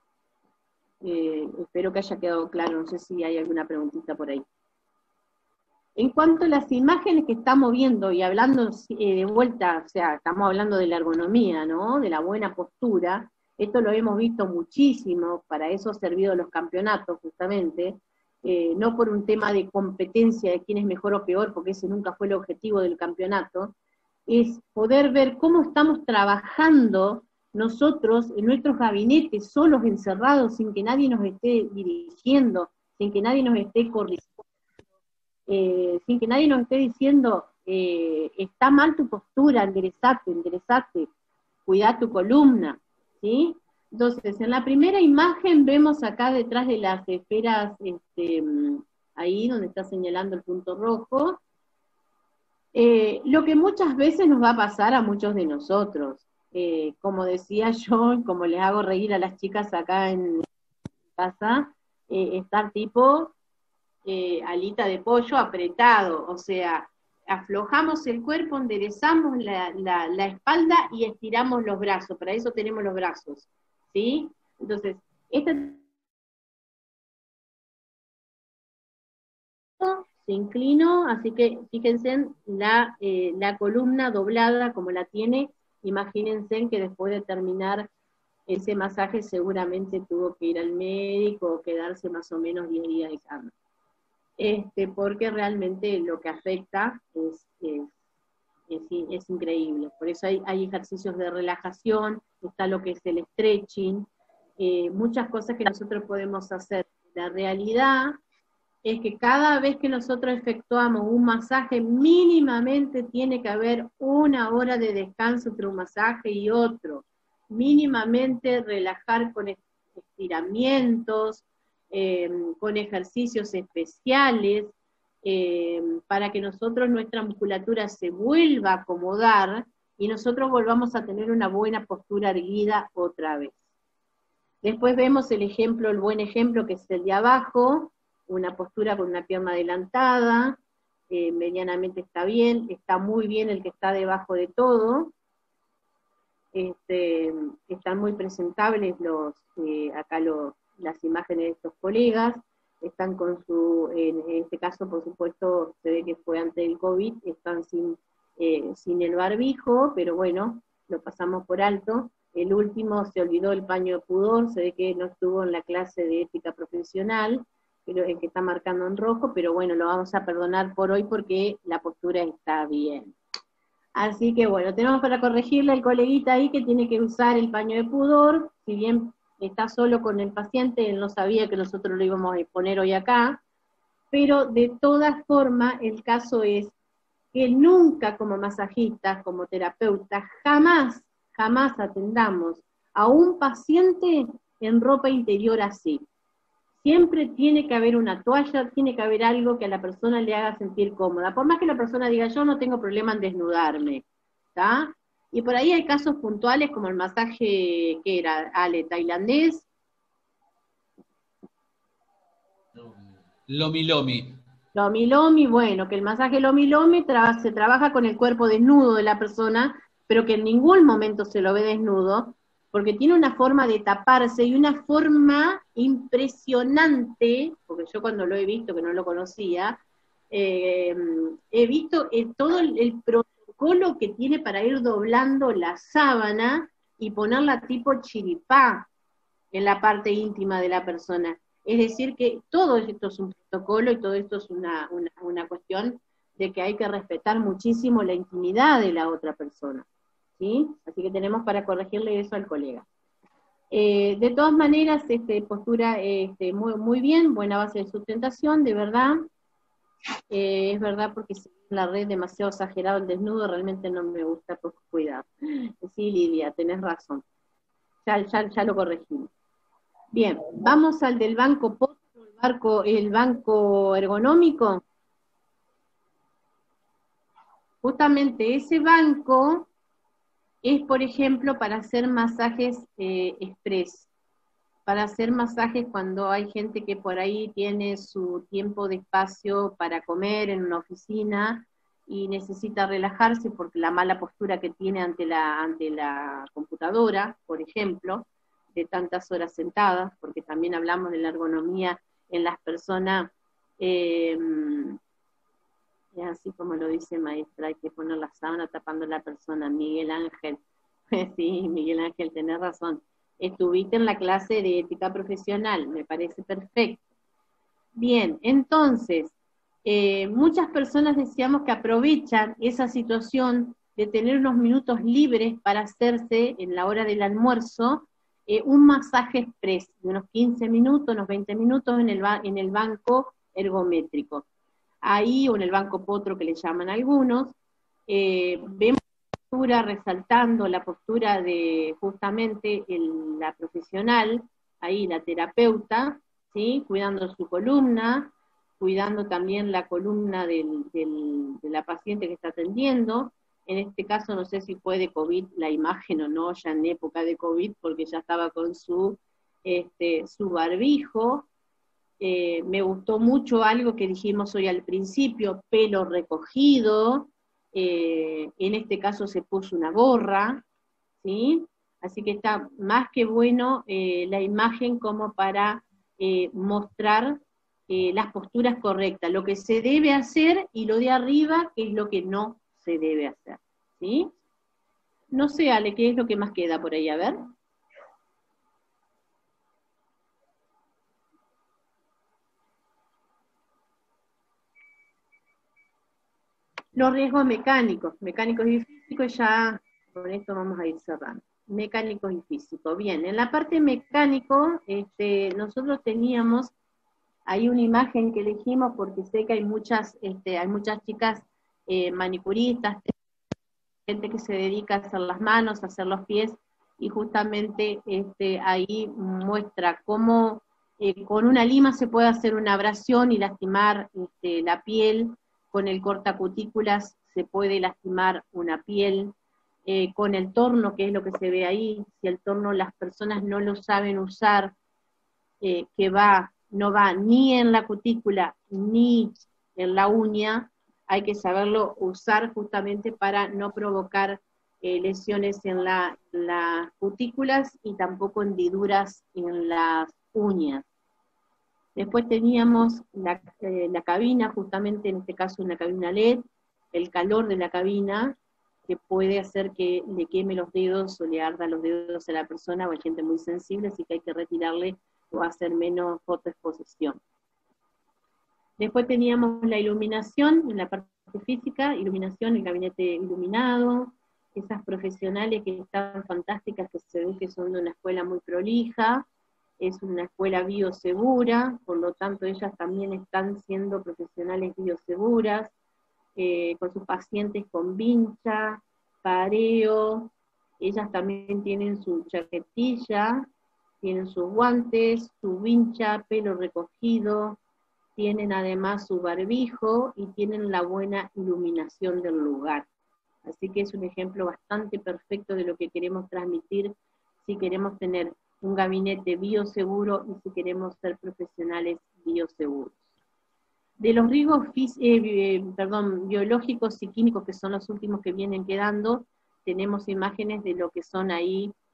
Eh, espero que haya quedado claro, no sé si hay alguna preguntita por ahí. En cuanto a las imágenes que estamos viendo y hablando eh, de vuelta, o sea, estamos hablando de la ergonomía, ¿no? De la buena postura, esto lo hemos visto muchísimo, para eso han servido los campeonatos justamente, eh, no por un tema de competencia de quién es mejor o peor, porque ese nunca fue el objetivo del campeonato, es poder ver cómo estamos trabajando nosotros en nuestros gabinetes, solos, encerrados, sin que nadie nos esté dirigiendo, sin que nadie nos esté corrigiendo, eh, sin que nadie nos esté diciendo, eh, está mal tu postura, enderezate, enderezate, cuidá tu columna, ¿sí? Entonces, en la primera imagen vemos acá detrás de las esferas, este, ahí donde está señalando el punto rojo, Eh, lo que muchas veces nos va a pasar a muchos de nosotros, eh, como decía yo, como les hago reír a las chicas acá en casa, eh, estar tipo eh, alita de pollo apretado, o sea, aflojamos el cuerpo, enderezamos la, la, la espalda y estiramos los brazos, para eso tenemos los brazos, ¿sí? Entonces, esta se inclinó, así que fíjense en la, eh, la columna doblada como la tiene, imagínense que después de terminar ese masaje seguramente tuvo que ir al médico o quedarse más o menos diez días de cama. Este, porque realmente lo que afecta es, es, es, es increíble. Por eso hay, hay ejercicios de relajación, está lo que es el stretching, eh, muchas cosas que nosotros podemos hacer. La realidad es que cada vez que nosotros efectuamos un masaje, mínimamente tiene que haber una hora de descanso entre un masaje y otro. Mínimamente relajar con estiramientos, eh, con ejercicios especiales, eh, para que nosotros, nuestra musculatura se vuelva a acomodar y nosotros volvamos a tener una buena postura erguida otra vez. Después vemos el ejemplo, el buen ejemplo que es el de abajo, una postura con una pierna adelantada, eh, medianamente está bien, está muy bien el que está debajo de todo, este, están muy presentables los, eh, acá los, las imágenes de estos colegas, están con su, en este caso por supuesto se ve que fue antes del COVID, están sin, eh, sin el barbijo, pero bueno, lo pasamos por alto. El último se olvidó el paño de pudor, se ve que no estuvo en la clase de ética profesional, pero el que está marcando en rojo, pero bueno, lo vamos a perdonar por hoy porque la postura está bien. Así que bueno, tenemos para corregirle al coleguita ahí que tiene que usar el paño de pudor, si bien está solo con el paciente, él no sabía que nosotros lo íbamos a poner hoy acá, pero de todas formas el caso es que nunca como masajistas, como terapeutas, jamás, jamás atendamos a un paciente en ropa interior así. Siempre tiene que haber una toalla, tiene que haber algo que a la persona le haga sentir cómoda. Por más que la persona diga, yo no tengo problema en desnudarme, ¿está? Y por ahí hay casos puntuales como el masaje, ¿qué era? Ale, tailandés. Lomi Lomi. Lomi Lomi, bueno, que el masaje Lomi Lomi tra se trabaja con el cuerpo desnudo de la persona, pero que en ningún momento se lo ve desnudo, porque tiene una forma de taparse y una forma impresionante, porque yo cuando lo he visto, que no lo conocía, eh, he visto eh, todo el, el protocolo que tiene para ir doblando la sábana y ponerla tipo chiripá en la parte íntima de la persona. Es decir, que todo esto es un protocolo y todo esto es una, una, una cuestión de que hay que respetar muchísimo la intimidad de la otra persona, ¿sí? Así que tenemos para corregirle eso al colega. Eh, de todas maneras, este, postura este, muy, muy bien, buena base de sustentación, de verdad. Eh, es verdad, porque si en la red demasiado exagerado el desnudo, realmente no me gusta, pues cuidado. Sí, Lidia, tenés razón. Ya, ya, ya lo corregimos. Bien, vamos al del banco potro, el, barco, el banco ergonómico. Justamente ese banco es, por ejemplo, para hacer masajes eh, express, para hacer masajes cuando hay gente que por ahí tiene su tiempo de espacio para comer en una oficina y necesita relajarse porque la mala postura que tiene ante la, ante la computadora, por ejemplo, de tantas horas sentadas, porque también hablamos de la ergonomía en las personas, eh, es así como lo dice maestra, hay que poner la sábana tapando a la persona. Miguel Ángel, sí, Miguel Ángel, tenés razón. Estuviste en la clase de ética profesional, me parece perfecto. Bien, entonces, eh, muchas personas decíamos que aprovechan esa situación de tener unos minutos libres para hacerse en la hora del almuerzo eh, un masaje express de unos quince minutos, unos veinte minutos en el, en el banco ergométrico. Ahí, o en el banco potro que le llaman algunos, eh, vemos la postura, resaltando la postura de justamente el, la profesional, ahí la terapeuta, ¿sí? Cuidando su columna, cuidando también la columna del, del, de la paciente que está atendiendo. En este caso no sé si fue de COVID la imagen o no, ya en época de COVID, porque ya estaba con su, este, su barbijo. Eh, me gustó mucho algo que dijimos hoy al principio, pelo recogido, eh, en este caso se puso una gorra, ¿sí? Así que está más que bueno eh, la imagen como para eh, mostrar eh, las posturas correctas, lo que se debe hacer y lo de arriba, que es lo que no se debe hacer, ¿sí? No sé, Ale, ¿qué es lo que más queda por ahí? A ver. Los riesgos mecánicos, mecánicos y físicos, ya con esto vamos a ir cerrando. Mecánicos y físicos. Bien, en la parte mecánico, este, nosotros teníamos ahí una imagen que elegimos porque sé que hay muchas, este, hay muchas chicas eh, manicuristas, gente que se dedica a hacer las manos, a hacer los pies, y justamente este, ahí muestra cómo eh, con una lima se puede hacer una abrasión y lastimar este, la piel, con el cortacutículas se puede lastimar una piel, eh, con el torno, que es lo que se ve ahí, si el torno las personas no lo saben usar, eh, que va, no va ni en la cutícula ni en la uña, hay que saberlo usar justamente para no provocar eh, lesiones en la, las cutículas y tampoco hendiduras en las uñas. Después teníamos la, eh, la cabina, justamente en este caso una cabina L E D, el calor de la cabina, que puede hacer que le queme los dedos o le arda los dedos a la persona, o hay gente muy sensible, así que hay que retirarle o hacer menos fotoexposición. Después teníamos la iluminación, en la parte física, iluminación, el gabinete iluminado, esas profesionales que están fantásticas, que se ve que son de una escuela muy prolija, es una escuela biosegura, por lo tanto ellas también están siendo profesionales bioseguras, eh, con sus pacientes con vincha, pareo, ellas también tienen su chaquetilla, tienen sus guantes, su vincha, pelo recogido, tienen además su barbijo y tienen la buena iluminación del lugar. Así que es un ejemplo bastante perfecto de lo que queremos transmitir si queremos tener un gabinete bioseguro y si queremos ser profesionales bioseguros. De los riesgos eh, perdón, biológicos y químicos, que son los últimos que vienen quedando, tenemos imágenes de lo que son ahí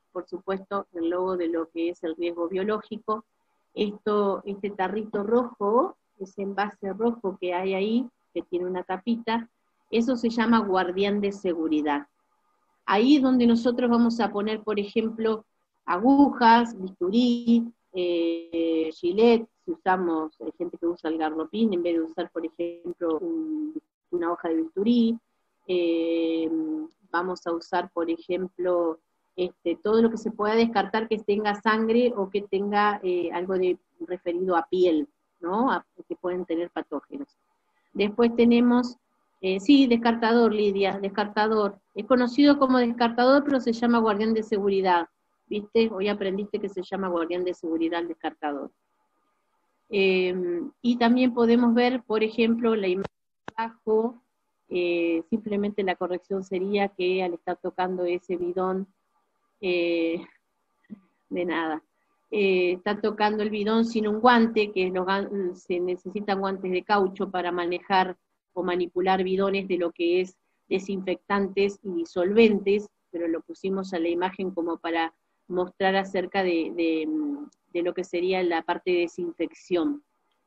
por supuesto, el logo de lo que es el riesgo biológico. Esto, este tarrito rojo, ese envase rojo que hay ahí, que tiene una tapita, eso se llama guardián de seguridad. Ahí es donde nosotros vamos a poner, por ejemplo, agujas, bisturí, eh, gilet, si usamos, hay gente que usa el garlopín en vez de usar, por ejemplo, un, una hoja de bisturí, eh, vamos a usar, por ejemplo, este, todo lo que se pueda descartar que tenga sangre o que tenga eh, algo de, referido a piel, ¿no? A, que pueden tener patógenos. Después tenemos, eh, sí, descartador, Lidia, descartador. Es conocido como descartador, pero se llama guardián de seguridad. ¿Viste? Hoy aprendiste que se llama guardián de seguridad el descartador. Eh, y también podemos ver, por ejemplo, la imagen abajo, eh, simplemente la corrección sería que al estar tocando ese bidón, eh, de nada, eh, está tocando el bidón sin un guante, que los, se necesitan guantes de caucho para manejar o manipular bidones de lo que es desinfectantes y disolventes, pero lo pusimos a la imagen como para mostrar acerca de, de, de lo que sería la parte de desinfección.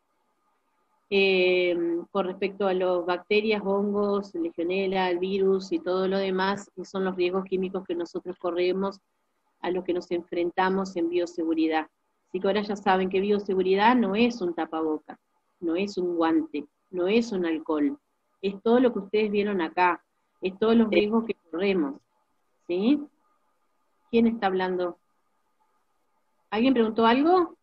Eh, con respecto a las bacterias, hongos, legionela, el virus y todo lo demás, que son los riesgos químicos que nosotros corremos, a los que nos enfrentamos en bioseguridad. Así que ahora ya saben que bioseguridad no es un tapaboca, no es un guante, no es un alcohol, es todo lo que ustedes vieron acá, es todos los riesgos que corremos, ¿sí? ¿Quién está hablando? ¿Alguien preguntó algo?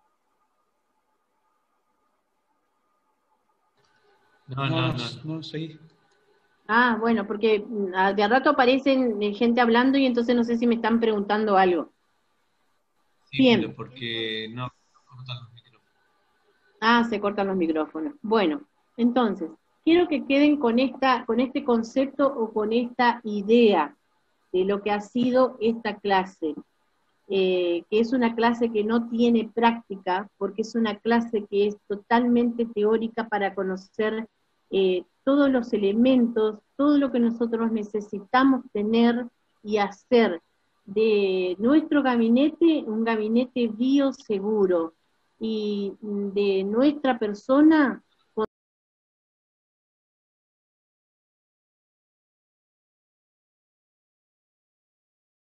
No, no, no, no, seguí. Ah, bueno, porque de a rato aparecen gente hablando y entonces no sé si me están preguntando algo. Sí, bien. Pero porque no cortan los micrófonos. Ah, se cortan los micrófonos. Bueno, entonces, quiero que queden con, esta, con este concepto o con esta idea de lo que ha sido esta clase, eh, que es una clase que no tiene práctica, porque es una clase que es totalmente teórica para conocer eh, todos los elementos, todo lo que nosotros necesitamos tener y hacer de nuestro gabinete un gabinete bioseguro, y de nuestra persona